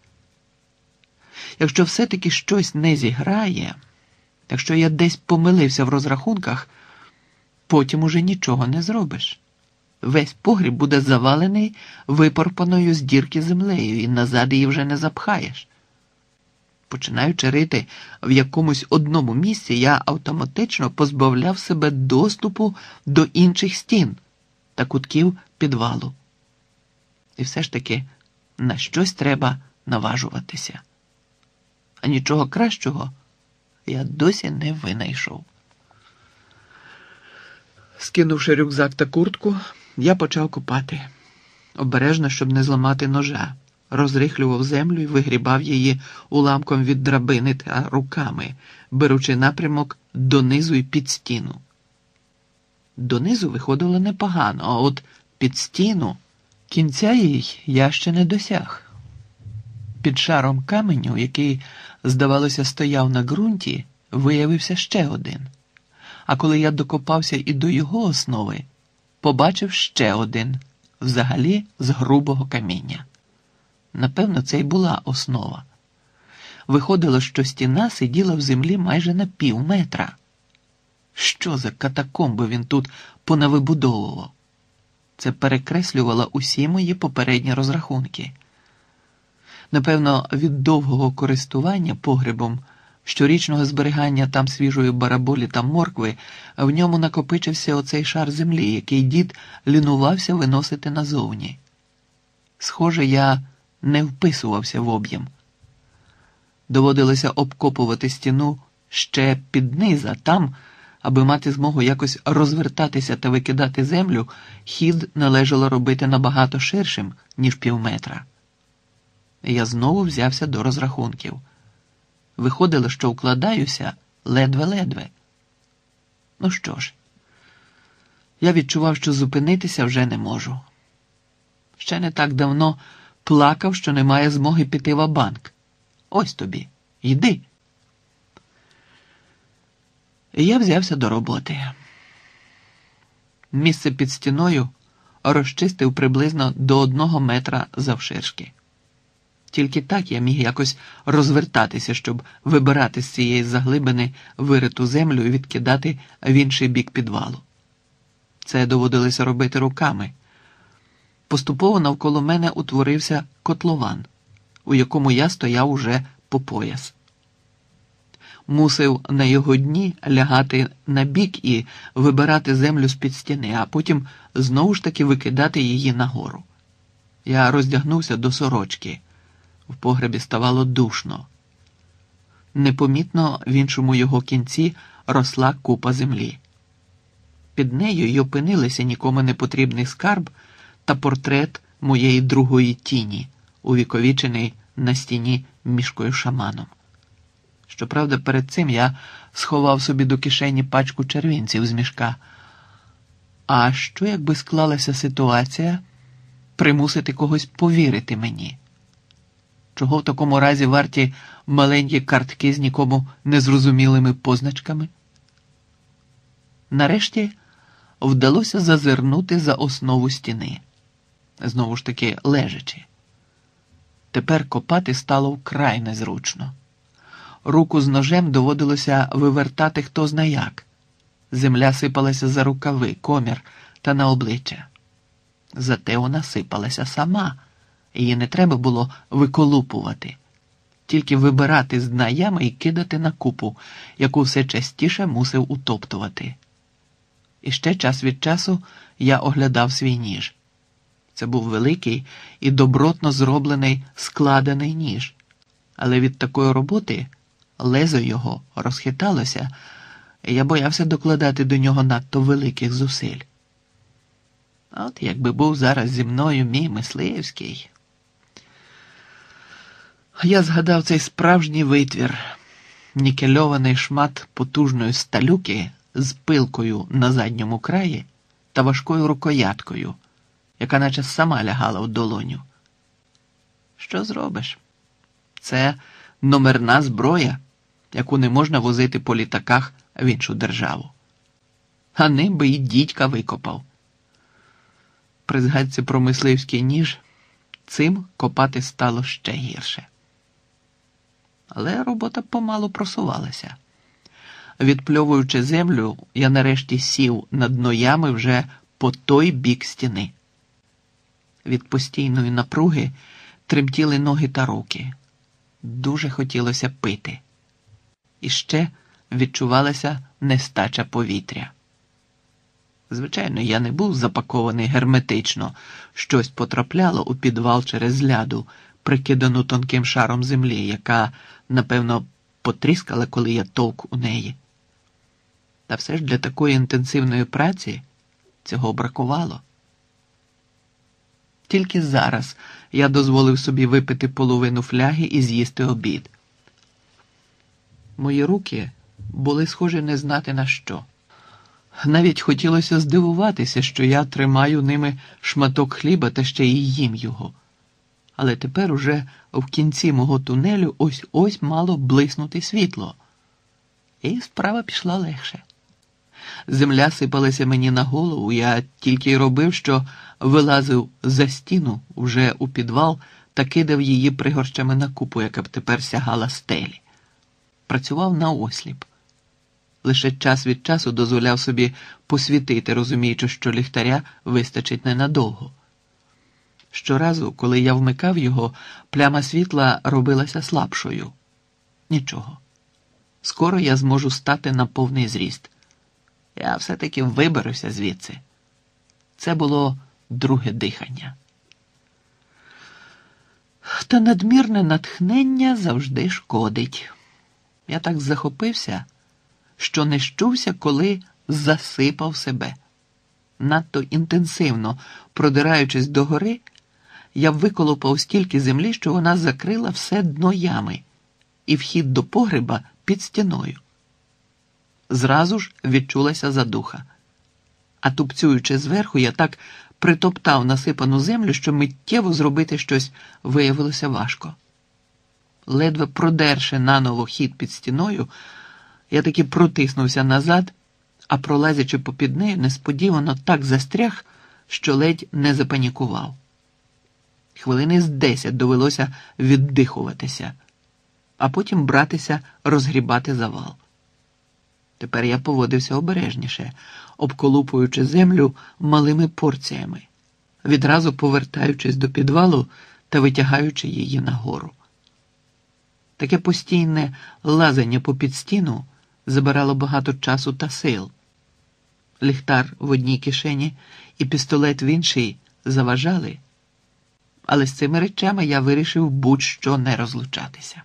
Якщо все-таки щось не зіграє, якщо я десь помилився в розрахунках, потім уже нічого не зробиш. Весь погріб буде завалений випорпаною з дірки землею, і назад її вже не запхаєш. Починаючи рити в якомусь одному місці, я автоматично позбавляв себе доступу до інших стін та кутків підвалу. І все ж таки на щось треба наважуватися. А нічого кращого я досі не винайшов. Скинувши рюкзак та куртку, я почав копати. Обережно, щоб не зламати ножа. Розрихлював землю і вигрібав її уламком від драбини та руками, беручи напрямок донизу і під стіну. Донизу виходило непогано, а от під стіну кінця їй я ще не досяг. Під шаром каменю, який, здавалося, стояв на ґрунті, виявився ще один. А коли я докопався і до його основи, побачив ще один, взагалі з грубого каміння. Напевно, це й була основа. Виходило, що стіна сиділа в землі майже на півметра. Що за катакомби він тут понавибудовував? Це перекреслювало усі мої попередні розрахунки. Напевно, від довгого користування погребом, щорічного зберігання там свіжої бараболі та моркви, в ньому накопичився оцей шар землі, який дід лінувався виносити назовні. Схоже, я не вписувався в об'єм. Доводилося обкопувати стіну ще під низ, а там Аби мати змогу якось розвертатися та викидати землю, хід належало робити набагато ширшим, ніж півметра. Я знову взявся до розрахунків. Виходило, що вкладаюся ледве-ледве. Ну що ж, я відчував, що зупинитися вже не можу. Ще не так давно плакав, що немає змоги піти ва-банк. Ось тобі, йди. І я взявся до роботи. Місце під стіною розчистив приблизно до 1 метра завширшки. Тільки так я міг якось розвертатися, щоб вибирати з цієї заглибини вириту землю і відкидати в інший бік підвалу. Це доводилося робити руками. Поступово навколо мене утворився котлован, у якому я стояв уже по пояс. Мусив на його дні лягати на бік і вибирати землю з-під стіни, а потім знову ж таки викидати її нагору. Я роздягнувся до сорочки. В погребі ставало душно. Непомітно в іншому його кінці росла купа землі. Під нею й опинилися нікому не потрібний скарб та портрет моєї другої тіні, увіковічений на стіні мішкою шаманом. Щоправда, перед цим я сховав собі до кишені пачку червінців з мішка. А що, якби склалася ситуація примусити когось повірити мені? Чого в такому разі варті маленькі картки з нікому незрозумілими позначками? Нарешті вдалося зазирнути за основу стіни. Знову ж таки лежачи. Тепер копати стало вкрай незручно. Руку з ножем доводилося вивертати хто зна як. Земля сипалася за рукави, комір та на обличчя. Зате вона сипалася сама. Її не треба було виколупувати. Тільки вибирати з дна ями і кидати на купу, яку все частіше мусив утоптувати. І ще час від часу я оглядав свій ніж. Це був великий і добротно зроблений складений ніж. Але від такої роботи лезо його розхиталося, і я боявся докладати до нього надто великих зусиль. От якби був зараз зі мною мій мисливський. Я згадав цей справжній витвір, нікельований шмат потужної сталюки з пилкою на задньому краї та важкою рукояткою, яка наче сама лягала в долоню. Що зробиш? Це номерна зброя, яку не можна возити по літаках в іншу державу. А ним би і дідька викопав. При згадці про мисливський ніж цим копати стало ще гірше. Але робота помалу просувалася. Відпльовуючи землю, я нарешті сів на дно ями вже по той бік стіни. Від постійної напруги тремтіли ноги та руки. Дуже хотілося пити. І ще відчувалася нестача повітря. Звичайно, я не був запакований герметично. Щось потрапляло у підвал через ляду, прикидану тонким шаром землі, яка, напевно, потріскала, коли я товк у неї. Та все ж для такої інтенсивної праці цього бракувало. Тільки зараз я дозволив собі випити половину фляги і з'їсти обід. Мої руки були схожі не знати на що. Навіть хотілося здивуватися, що я тримаю ними шматок хліба та ще й їм його. Але тепер уже в кінці мого тунелю ось-ось мало блиснути світло. І справа пішла легше. Земля сипалася мені на голову, я тільки й робив, що вилазив за стіну вже у підвал та кидав її пригорщами на купу, яка б тепер сягала стелі. Працював наосліп. Лише час від часу дозволяв собі посвітити, розуміючи, що ліхтаря вистачить ненадовго. Щоразу, коли я вмикав його, пляма світла робилася слабшою. Нічого. Скоро я зможу стати на повний зріст. Я все-таки виберуся звідси. Це було друге дихання. Та надмірне натхнення завжди шкодить. Я так захопився, що не щувся, коли засипав себе. Надто інтенсивно продираючись догори, я виколупав стільки землі, що вона закрила все дно ями і вхід до погреба під стіною. Зразу ж відчулася задуха. А тупцюючи зверху, я так притоптав насипану землю, що миттєво зробити щось виявилося важко. Ледве продерши наново хід під стіною, я таки протиснувся назад, а пролазячи попід нею, несподівано так застряг, що ледь не запанікував. Хвилини з 10 довелося віддихуватися, а потім братися розгрібати завал. Тепер я поводився обережніше, обколупуючи землю малими порціями, відразу повертаючись до підвалу та витягаючи її нагору. Таке постійне лазання попід стіну забирало багато часу та сил. Ліхтар в одній кишені і пістолет в іншій заважали, але з цими речами я вирішив будь-що не розлучатися.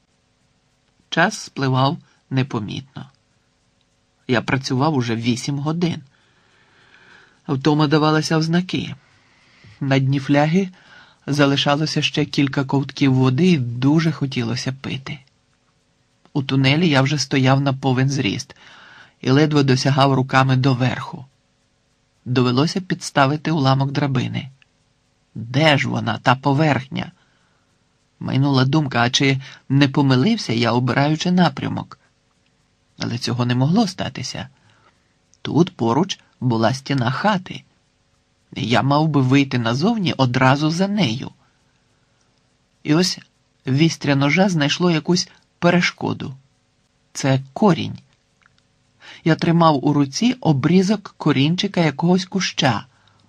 Час спливав непомітно. Я працював уже 8 годин. Втома давалася в знаки. На дні фляги залишалося ще кілька ковтків води і дуже хотілося пити. У тунелі я вже стояв на повен зріст і ледве досягав руками до верху. Довелося підставити уламок драбини. Де ж вона, та поверхня? Майнула думка, а чи не помилився я, обираючи напрямок? Але цього не могло статися. Тут поруч була стіна хати. Я мав би вийти назовні одразу за нею. І ось вістря ножа знайшло якусь перешкоду. Це корінь. Я тримав у руці обрізок корінчика якогось куща.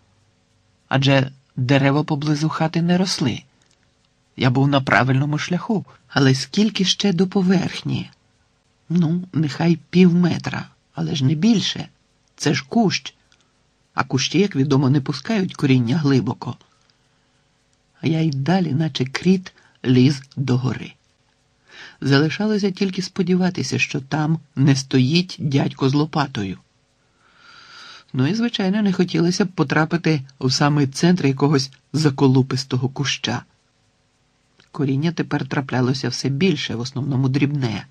Адже дерева поблизу хати не росли. Я був на правильному шляху. Але скільки ще до поверхні? Ну, нехай півметра, але ж не більше. Це ж кущ. А кущі, як відомо, не пускають коріння глибоко. А я й далі, наче кріт, ліз догори. Залишалося тільки сподіватися, що там не стоїть дядько з лопатою. Ну і, звичайно, не хотілося б потрапити в самий центр якогось заколупистого куща. Коріння тепер траплялося все більше, в основному дрібне.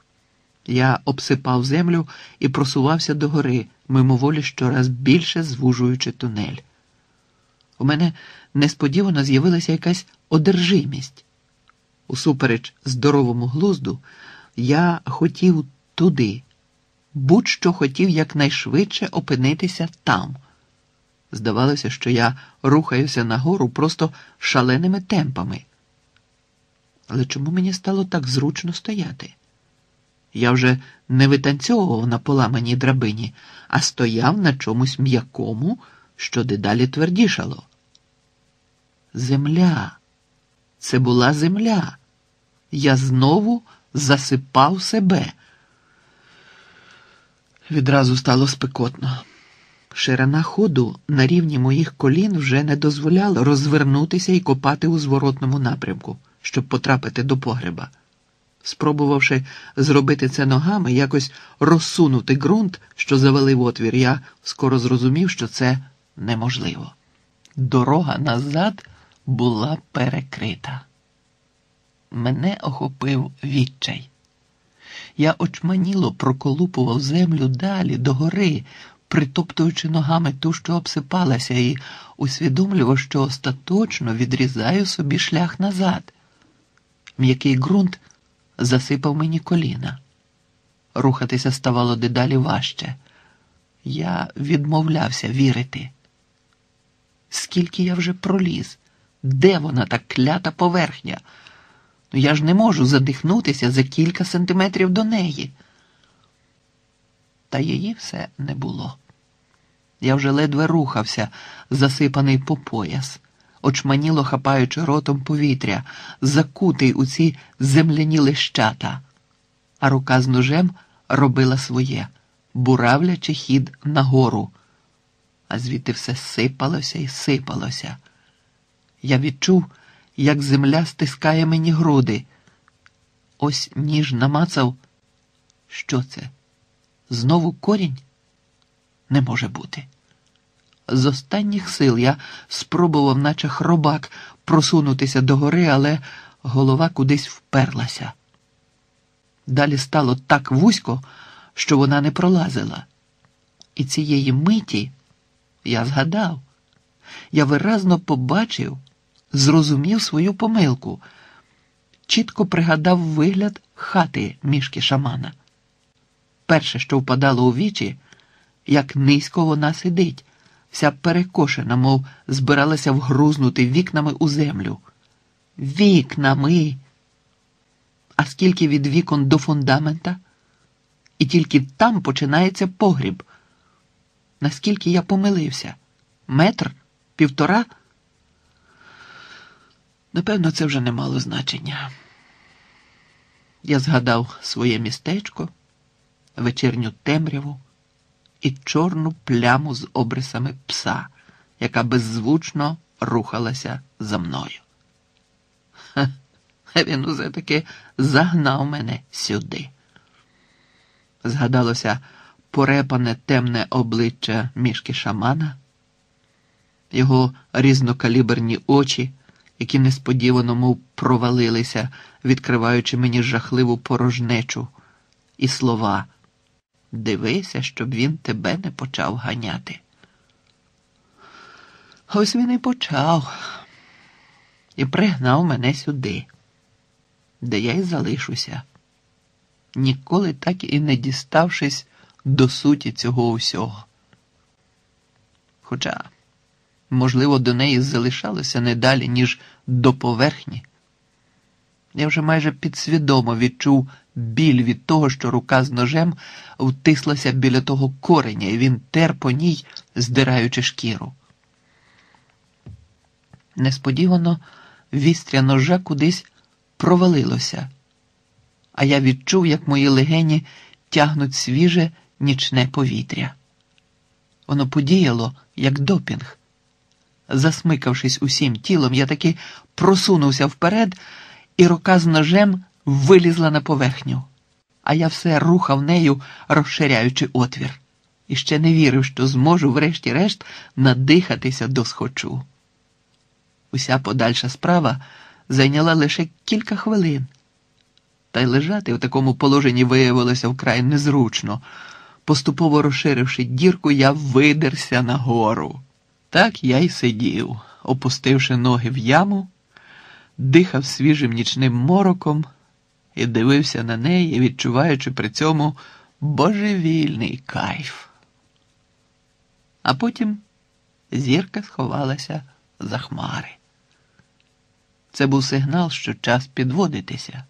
Я обсипав землю і просувався догори, мимоволі щораз більше звужуючи тунель. У мене несподівано з'явилася якась одержимість. Усупереч здоровому глузду, я хотів туди, будь-що хотів якнайшвидше опинитися там. Здавалося, що я рухаюся нагору просто шаленими темпами. Але чому мені стало так зручно стояти? Я вже не витанцьовував на поламаній драбині, а стояв на чомусь м'якому, що дедалі твердішало. Земля. Це була земля. Я знову засипав себе. Відразу стало спекотно. Ширина ходу на рівні моїх колін вже не дозволяла розвернутися і копати у зворотному напрямку, щоб потрапити до погреба. Спробувавши зробити це ногами, якось розсунути ґрунт, що завалив отвір, я скоро зрозумів, що це неможливо. Дорога назад була перекрита. Мене охопив відчай. Я очманіло проколупував землю далі, догори, притоптуючи ногами ту, що обсипалася, і усвідомлював, що остаточно відрізаю собі шлях назад. М'який ґрунт засипав мені коліна. Рухатися ставало дедалі важче. Я відмовлявся вірити. Скільки я вже проліз? Де вона, та клята поверхня? Я ж не можу задихнутися за кілька сантиметрів до неї. Та її все не було. Я вже ледве рухався, засипаний по пояс, очманіло хапаючи ротом повітря, закутий у ці земляні лищата. А рука з ножем робила своє, буравлячи хід нагору. А звідти все сипалося і сипалося. Я відчув, як земля стискає мені груди. Ось ніж намацав. Що це? Знову корінь? Не може бути. З останніх сил я спробував, наче хробак, просунутися догори, але голова кудись вперлася. Далі стало так вузько, що вона не пролазила. І цієї миті я згадав. Я виразно побачив, зрозумів свою помилку. Чітко пригадав вигляд хати мішки шамана. Перше, що впадало у вічі, як низько вона сидить, вся перекошена, мов збиралася вгрузнути вікнами у землю. Вікнами! А скільки від вікон до фундамента? І тільки там починається погріб. Наскільки я помилився? Метр? Півтора? Напевно, це вже не мало значення. Я згадав своє містечко, вечірню темряву і чорну пляму з обрисами пса, яка беззвучно рухалася за мною. Він усе-таки загнав мене сюди. Згадалося порепане темне обличчя мішки шамана, його різнокаліберні очі, які несподівано мов провалилися, відкриваючи мені жахливу порожнечу, і слова «Дивися, щоб він тебе не почав ганяти». Ось він і почав, і пригнав мене сюди, де я й залишуся, ніколи так і не діставшись до суті цього усього. Хоча, можливо, до неї залишалося не далі, ніж до поверхні. Я вже майже підсвідомо відчув біль від того, що рука з ножем втислася біля того кореня, і він тер по ній, здираючи шкіру. Несподівано вістря ножа кудись провалилося, а я відчув, як мої легені тягнуть свіже нічне повітря. Воно подіяло, як допінг. Засмикавшись усім тілом, я таки просунувся вперед, і рука з ножем вилізла на поверхню. А я все рухав нею, розширяючи отвір. І ще не вірив, що зможу врешті-решт надихатися досхочу. Уся подальша справа зайняла лише кілька хвилин. Та й лежати в такому положенні виявилося вкрай незручно. Поступово розширивши дірку, я видерся нагору. Так я й сидів, опустивши ноги в яму, дихав свіжим нічним мороком і дивився на неї, відчуваючи при цьому божевільний кайф. А потім зірка сховалася за хмари. Це був сигнал, що час підводитися.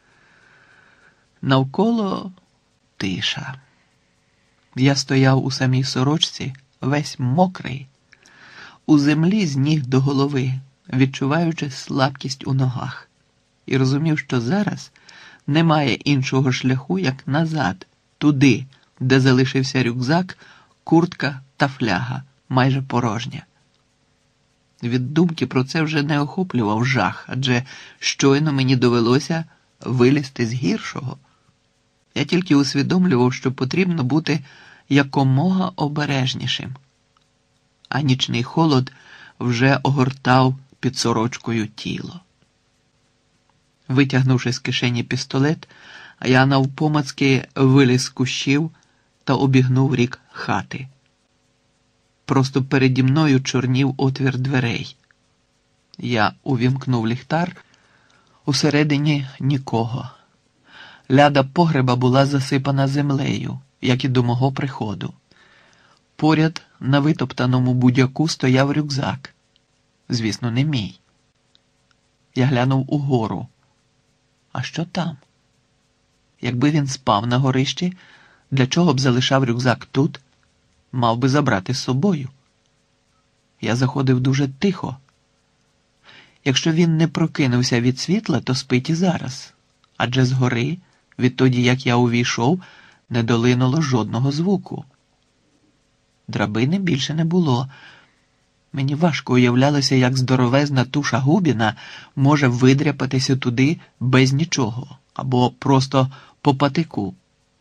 Навколо тиша. Я стояв у самій сорочці, весь мокрий, у землі з ніг до голови, відчуваючи слабкість у ногах, і розумів, що зараз немає іншого шляху, як назад, туди, де залишився рюкзак, куртка та фляга, майже порожня. Від думки про це вже не охоплював жах, адже щойно мені довелося вилізти з гіршого. Я тільки усвідомлював, що потрібно бути якомога обережнішим. А нічний холод вже огортав під сорочкою тіло. Витягнувши з кишені пістолет, я навпомацки виліз з кущів та обігнув ріг хати. Просто переді мною чорнів отвір дверей. Я увімкнув ліхтар, усередині нікого. Ляда погреба була засипана землею, як і до мого приходу. Поряд на витоптаному будяку стояв рюкзак. Звісно, не мій. Я глянув угору. А що там? Якби він спав на горищі, для чого б залишав рюкзак тут? Мав би забрати з собою. Я заходив дуже тихо. Якщо він не прокинувся від світла, то спить і зараз. Адже згори, відтоді як я увійшов, не долинуло жодного звуку. Драбини більше не було. Мені важко уявлялося, як здоровезна туша Губіна може видряпатися туди без нічого, або просто по патику.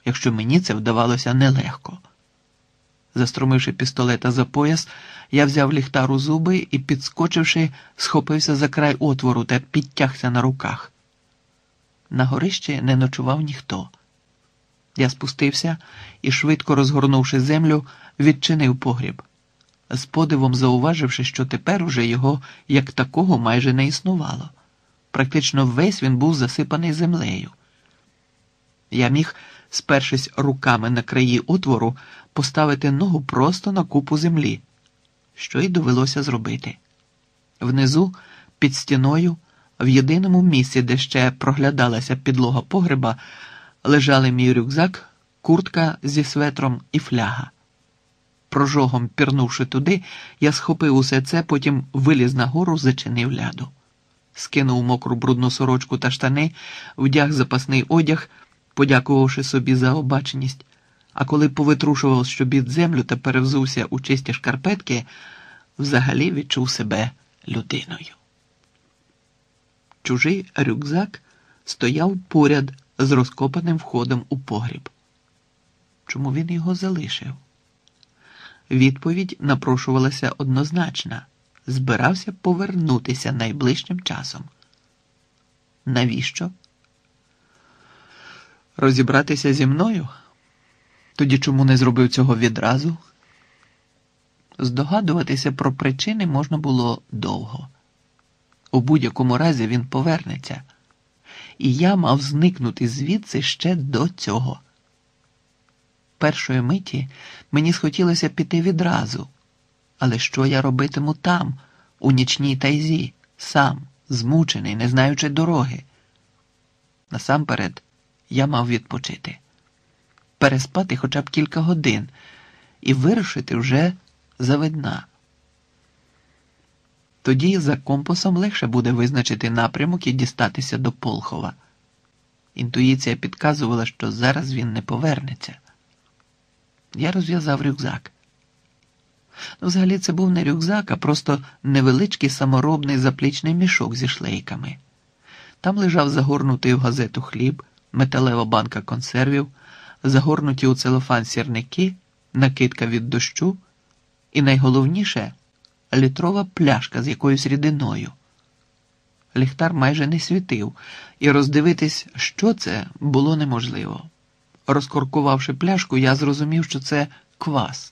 якщо мені це вдавалося нелегко. Застромивши пістолета за пояс, я взяв ліхтар у зуби і, підскочивши, схопився за край отвору та підтягся на руках. На горищі не ночував ніхто. Я спустився і, швидко розгорнувши землю, відчинив погріб, з подивом зауваживши, що тепер уже його як такого майже не існувало. Практично весь він був засипаний землею. Я міг, спершись руками на краї отвору, поставити ногу просто на купу землі, що й довелося зробити. Внизу, під стіною, в єдиному місці, де ще проглядалася підлога погреба, лежали мій рюкзак, куртка зі светром і фляга. Прожогом пірнувши туди, я схопив усе це, потім виліз нагору, зачинив ляду. Скинув мокру брудну сорочку та штани, вдяг запасний одяг, подякувавши собі за обаченість, а коли повитрушував з чобіт землю та перевзувся у чисті шкарпетки, взагалі відчув себе людиною. Чужий рюкзак стояв поряд з розкопаним входом у погріб. Чому він його залишив? Відповідь напрошувалася однозначна. Збирався повернутися найближчим часом. Навіщо? Розібратися зі мною? Тоді чому не зробив цього відразу? Здогадуватися про причини можна було довго. У будь-якому разі він повернеться. І я мав зникнути звідси ще до цього. Першої миті мені схотілося піти відразу. Але що я робитиму там, у нічній тайзі, сам, змучений, не знаючи дороги? Насамперед, я мав відпочити. Переспати хоча б кілька годин і вирушити вже завидна. Тоді за компасом легше буде визначити напрямок і дістатися до Полхова. Інтуїція підказувала, що зараз він не повернеться. Я розв'язав рюкзак. Взагалі це був не рюкзак, а просто невеличкий саморобний заплічний мішок зі шлейками. Там лежав загорнутий в газету хліб, металева банка консервів, загорнуті у целофан сірники, накидка від дощу і, найголовніше, літрова пляшка з якоюсь рідиною. Ліхтар майже не світив, і роздивитись, що це, було неможливо. Розкоркувавши пляшку, я зрозумів, що це квас.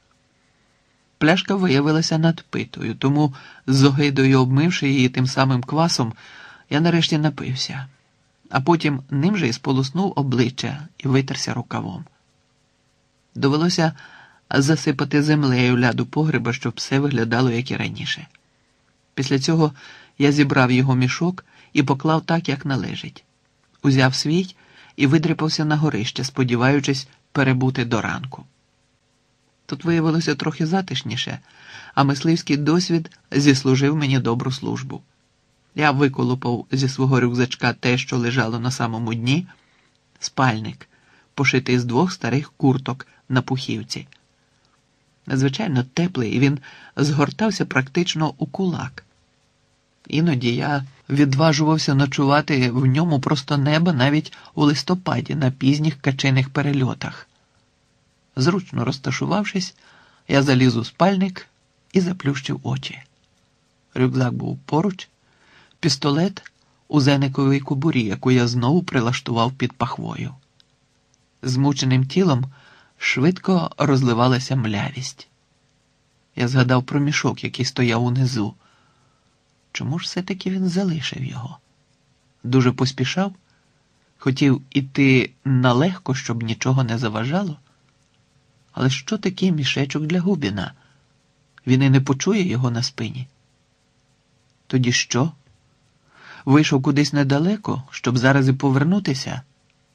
Пляшка виявилася надпитою, тому, з огидою обмивши її тим самим квасом, я нарешті напився, а потім ним же і сполоснув обличчя і витерся рукавом. Довелося засипати землею ляду погреба, щоб все виглядало, як і раніше. Після цього я зібрав його мішок і поклав так, як належить. Узяв свій і видріпався на горище, сподіваючись перебути до ранку. Тут виявилося трохи затишніше, а мисливський досвід зіслужив мені добру службу. Я виколупав зі свого рюкзачка те, що лежало на самому дні, спальник, пошитий з 2 старих курток на пухівці. Надзвичайно теплий, і він згортався практично у кулак. Іноді я відважувався ночувати в ньому просто неба навіть у листопаді на пізніх качиних перельотах. Зручно розташувавшись, я заліз у спальник і заплющив очі. Рюкзак був поруч, пістолет у зениковій кобурі, яку я знову прилаштував під пахвою. Змученим тілом швидко розливалася млявість. Я згадав про мішок, який стояв унизу. Чому ж все-таки він залишив його? Дуже поспішав? Хотів іти налегко, щоб нічого не заважало? Але що таке мішечок для Губіна? Він і не почує його на спині. Тоді що? Вийшов кудись недалеко, щоб зараз і повернутися?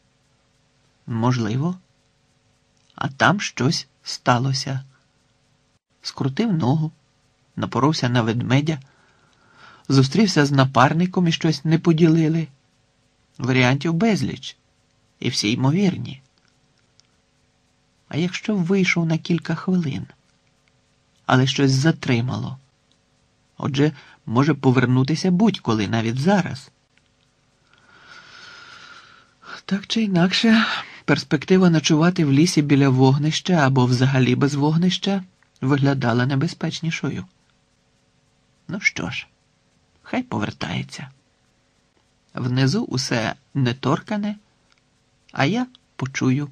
Можливо. А там щось сталося. Скрутив ногу, напоровся на ведмедя, зустрівся з напарником і щось не поділили. Варіантів безліч. І всі ймовірні. А якщо вийшов на кілька хвилин, але щось затримало? Отже, може повернутися будь-коли, навіть зараз. Так чи інакше, Перспектива ночувати в лісі біля вогнища або взагалі без вогнища виглядала небезпечнішою. Ну що ж, хай повертається. Внизу усе неторкане, а я почую.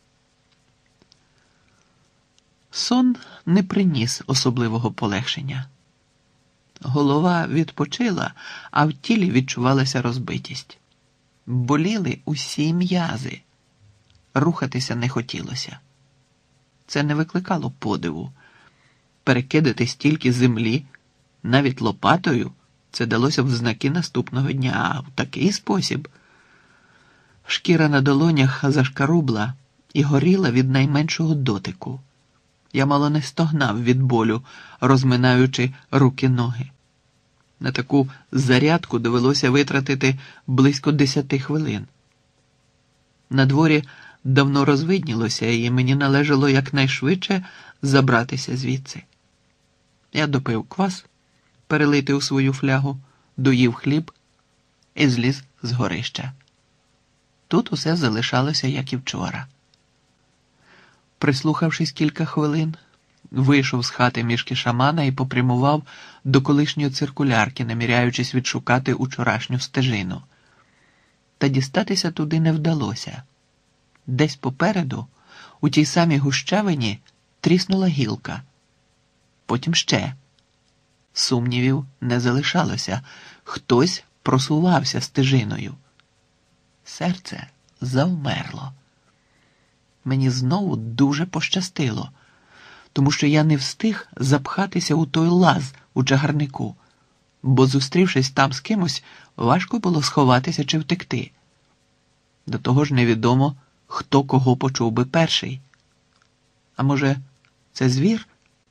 Сон не приніс особливого полегшення. Голова відпочила, а в тілі відчувалася розбитість. Боліли усі м'язи. Рухатися не хотілося. Це не викликало подиву. Перекидати стільки землі, навіть лопатою, це далося в знаки наступного дня, а в такий спосіб. Шкіра на долонях зашкарубла і горіла від найменшого дотику. Я мало не стогнав від болю, розминаючи руки-ноги. На таку зарядку довелося витратити близько 10 хвилин. На дворі давно розвиднілося, і мені належало якнайшвидше забратися звідси. Я допив квас, перелитий у свою флягу, доїв хліб і зліз з горища. Тут усе залишалося, як і вчора. Прислухавшись кілька хвилин, вийшов з хати мішки шамана і попрямував до колишньої циркулярки, наміряючись відшукати учорашню стежину. Та дістатися туди не вдалося. Десь попереду, у тій самій гущавині, тріснула гілка. Потім ще. Сумнівів не залишалося. Хтось просувався стежиною. Серце завмерло. Мені знову дуже пощастило, тому що я не встиг запхатися у той лаз у чагарнику, бо, зустрівшись там з кимось, важко було сховатися чи втекти. До того ж невідомо, хто кого почув би перший. А може, це звір?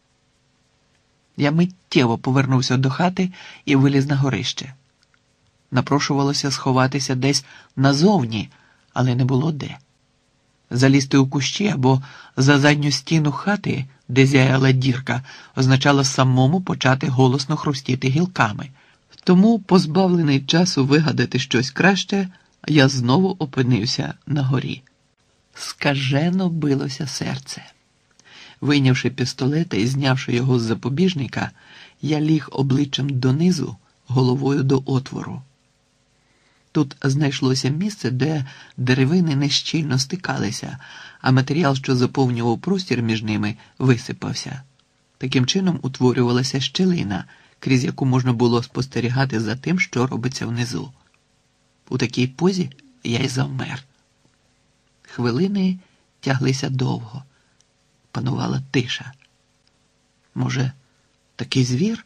Я миттєво повернувся до хати і виліз на горище. Напрошувалося сховатися десь назовні, але не було де. Залізти у кущі або за задню стіну хати, де зяяла дірка, означало самому почати голосно хрустіти гілками. Тому, позбавлений часу вигадати щось краще, я знову опинився на горі. Скажено билося серце. Вийнявши пістолета і знявши його з запобіжника, я ліг обличчям донизу, головою до отвору. Тут знайшлося місце, де деревини нещільно стикалися, а матеріал, що заповнював простір між ними, висипався. Таким чином утворювалася щілина, крізь яку можна було спостерігати за тим, що робиться внизу. У такій позі я й завмер. Хвилини тяглися довго. Панувала тиша. Може, такий звір?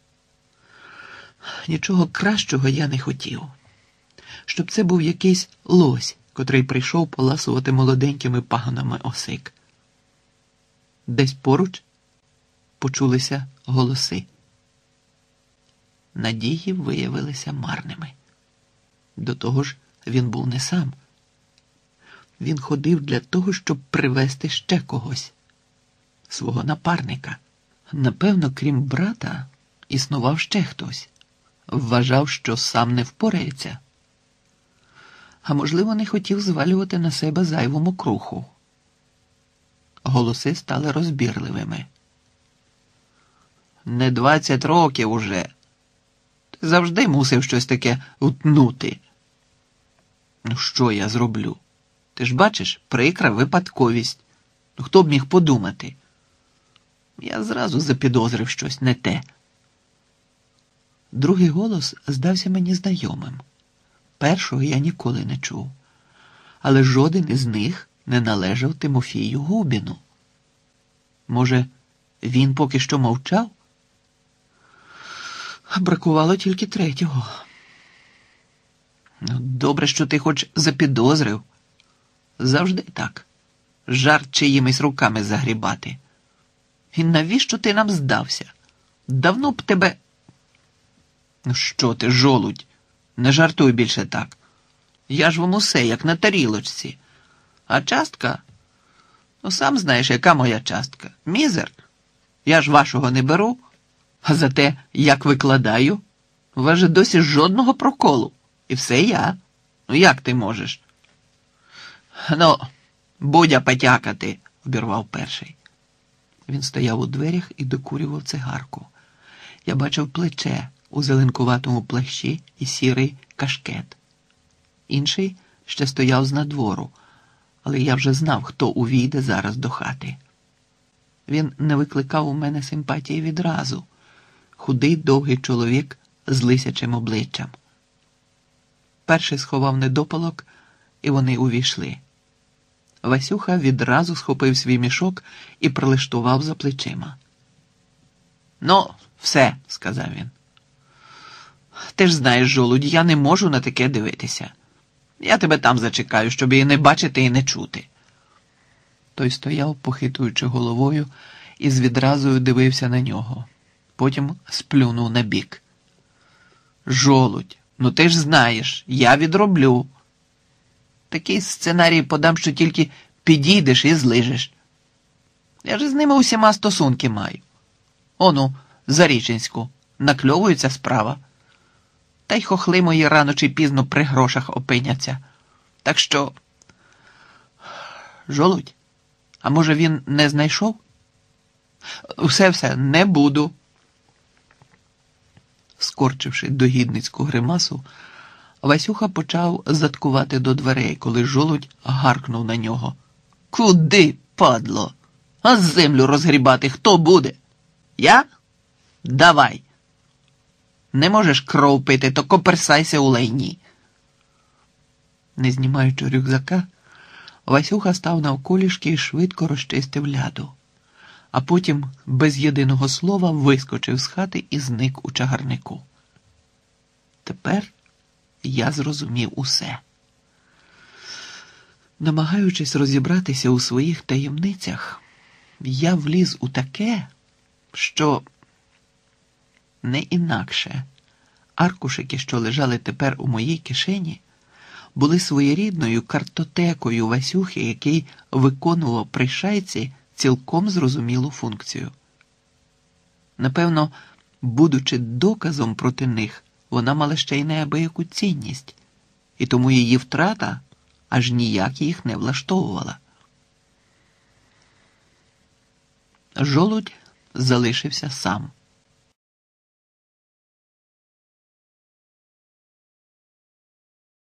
Нічого кращого я не хотів. Щоб це був якийсь лось, котрий прийшов поласувати молоденькими пагонами осик. Десь поруч почулися голоси. Надії виявилися марними. До того ж, він був не сам. Він ходив для того, щоб привезти ще когось. Свого напарника. Напевно, крім брата, існував ще хтось. Вважав, що сам не впорається. А можливо, не хотів звалювати на себе зайву мокруху. Голоси стали розбірливими. Не 20 років уже. Ти завжди мусив щось таке утнути. Ну, що я зроблю? Ти ж бачиш, прикра випадковість. Ну, хто б міг подумати? Я зразу запідозрив щось не те. Другий голос здався мені знайомим. Першого я ніколи не чув. Але жоден із них не належав Тимофію Губіну. Може, він поки що мовчав? Бракувало тільки третього. Ну, добре, що ти хоч запідозрив. Завжди так. Жарт чиїмись руками загрібати. І навіщо ти нам здався? Давно б тебе... Ну що ти, жолудь? Не жартуй більше так. Я ж вам усе, як на тарілочці. А частка? Ну, сам знаєш, яка моя частка. Мізер. Я ж вашого не беру. А зате, як викладаю, у вас же досі жодного проколу. І все я. Ну, як ти можеш? Ну, Будя потякати, обірвав перший. Він стояв у дверях і докурював цигарку. Я бачив плече у зеленкуватому плащі і сірий кашкет. Інший ще стояв знадвору, але я вже знав, хто увійде зараз до хати. Він не викликав у мене симпатії відразу. Худий, довгий чоловік з лисячим обличчям. Перший сховав недопалок, і вони увійшли. Васюха відразу схопив свій мішок і прилаштував за плечима. «Ну, все», – сказав він. «Ти ж знаєш, жолудь, я не можу на таке дивитися. Я тебе там зачекаю, щоб і не бачити, і не чути». Той стояв, похитуючи головою, і з відразою дивився на нього. Потім сплюнув на бік. «Жолудь, ну ти ж знаєш, я відроблю. Такий сценарій подам, що тільки підійдеш і злижеш. Я ж з ними усіма стосунки маю. Ону, Зарічинську, накльовується справа. Та й хохли мої рано чи пізно при грошах опиняться. Так що... Жолудь, а може він не знайшов? Все, не буду». Скорчивши догідницьку гримасу, Васюха почав заткувати до дверей, коли жолудь гаркнув на нього. «Куди, падло? А землю розгрібати хто буде? Я? Давай. Не можеш кров пити, то коперсайся у лайні». Не знімаючи рюкзака, Васюха став навколішки і швидко розчистив ляду. А потім, без єдиного слова, вискочив з хати і зник у чагарнику. Тепер я зрозумів усе. Намагаючись розібратися у своїх таємницях, я вліз у таке, що не інакше аркушики, що лежали тепер у моїй кишені, були своєрідною картотекою Васюхи, який виконував при шайці цілком зрозумілу функцію. Напевно, будучи доказом проти них, вона мала ще й неабияку цінність, і тому її втрата аж ніяк їх не влаштовувала. Жолудь залишився сам.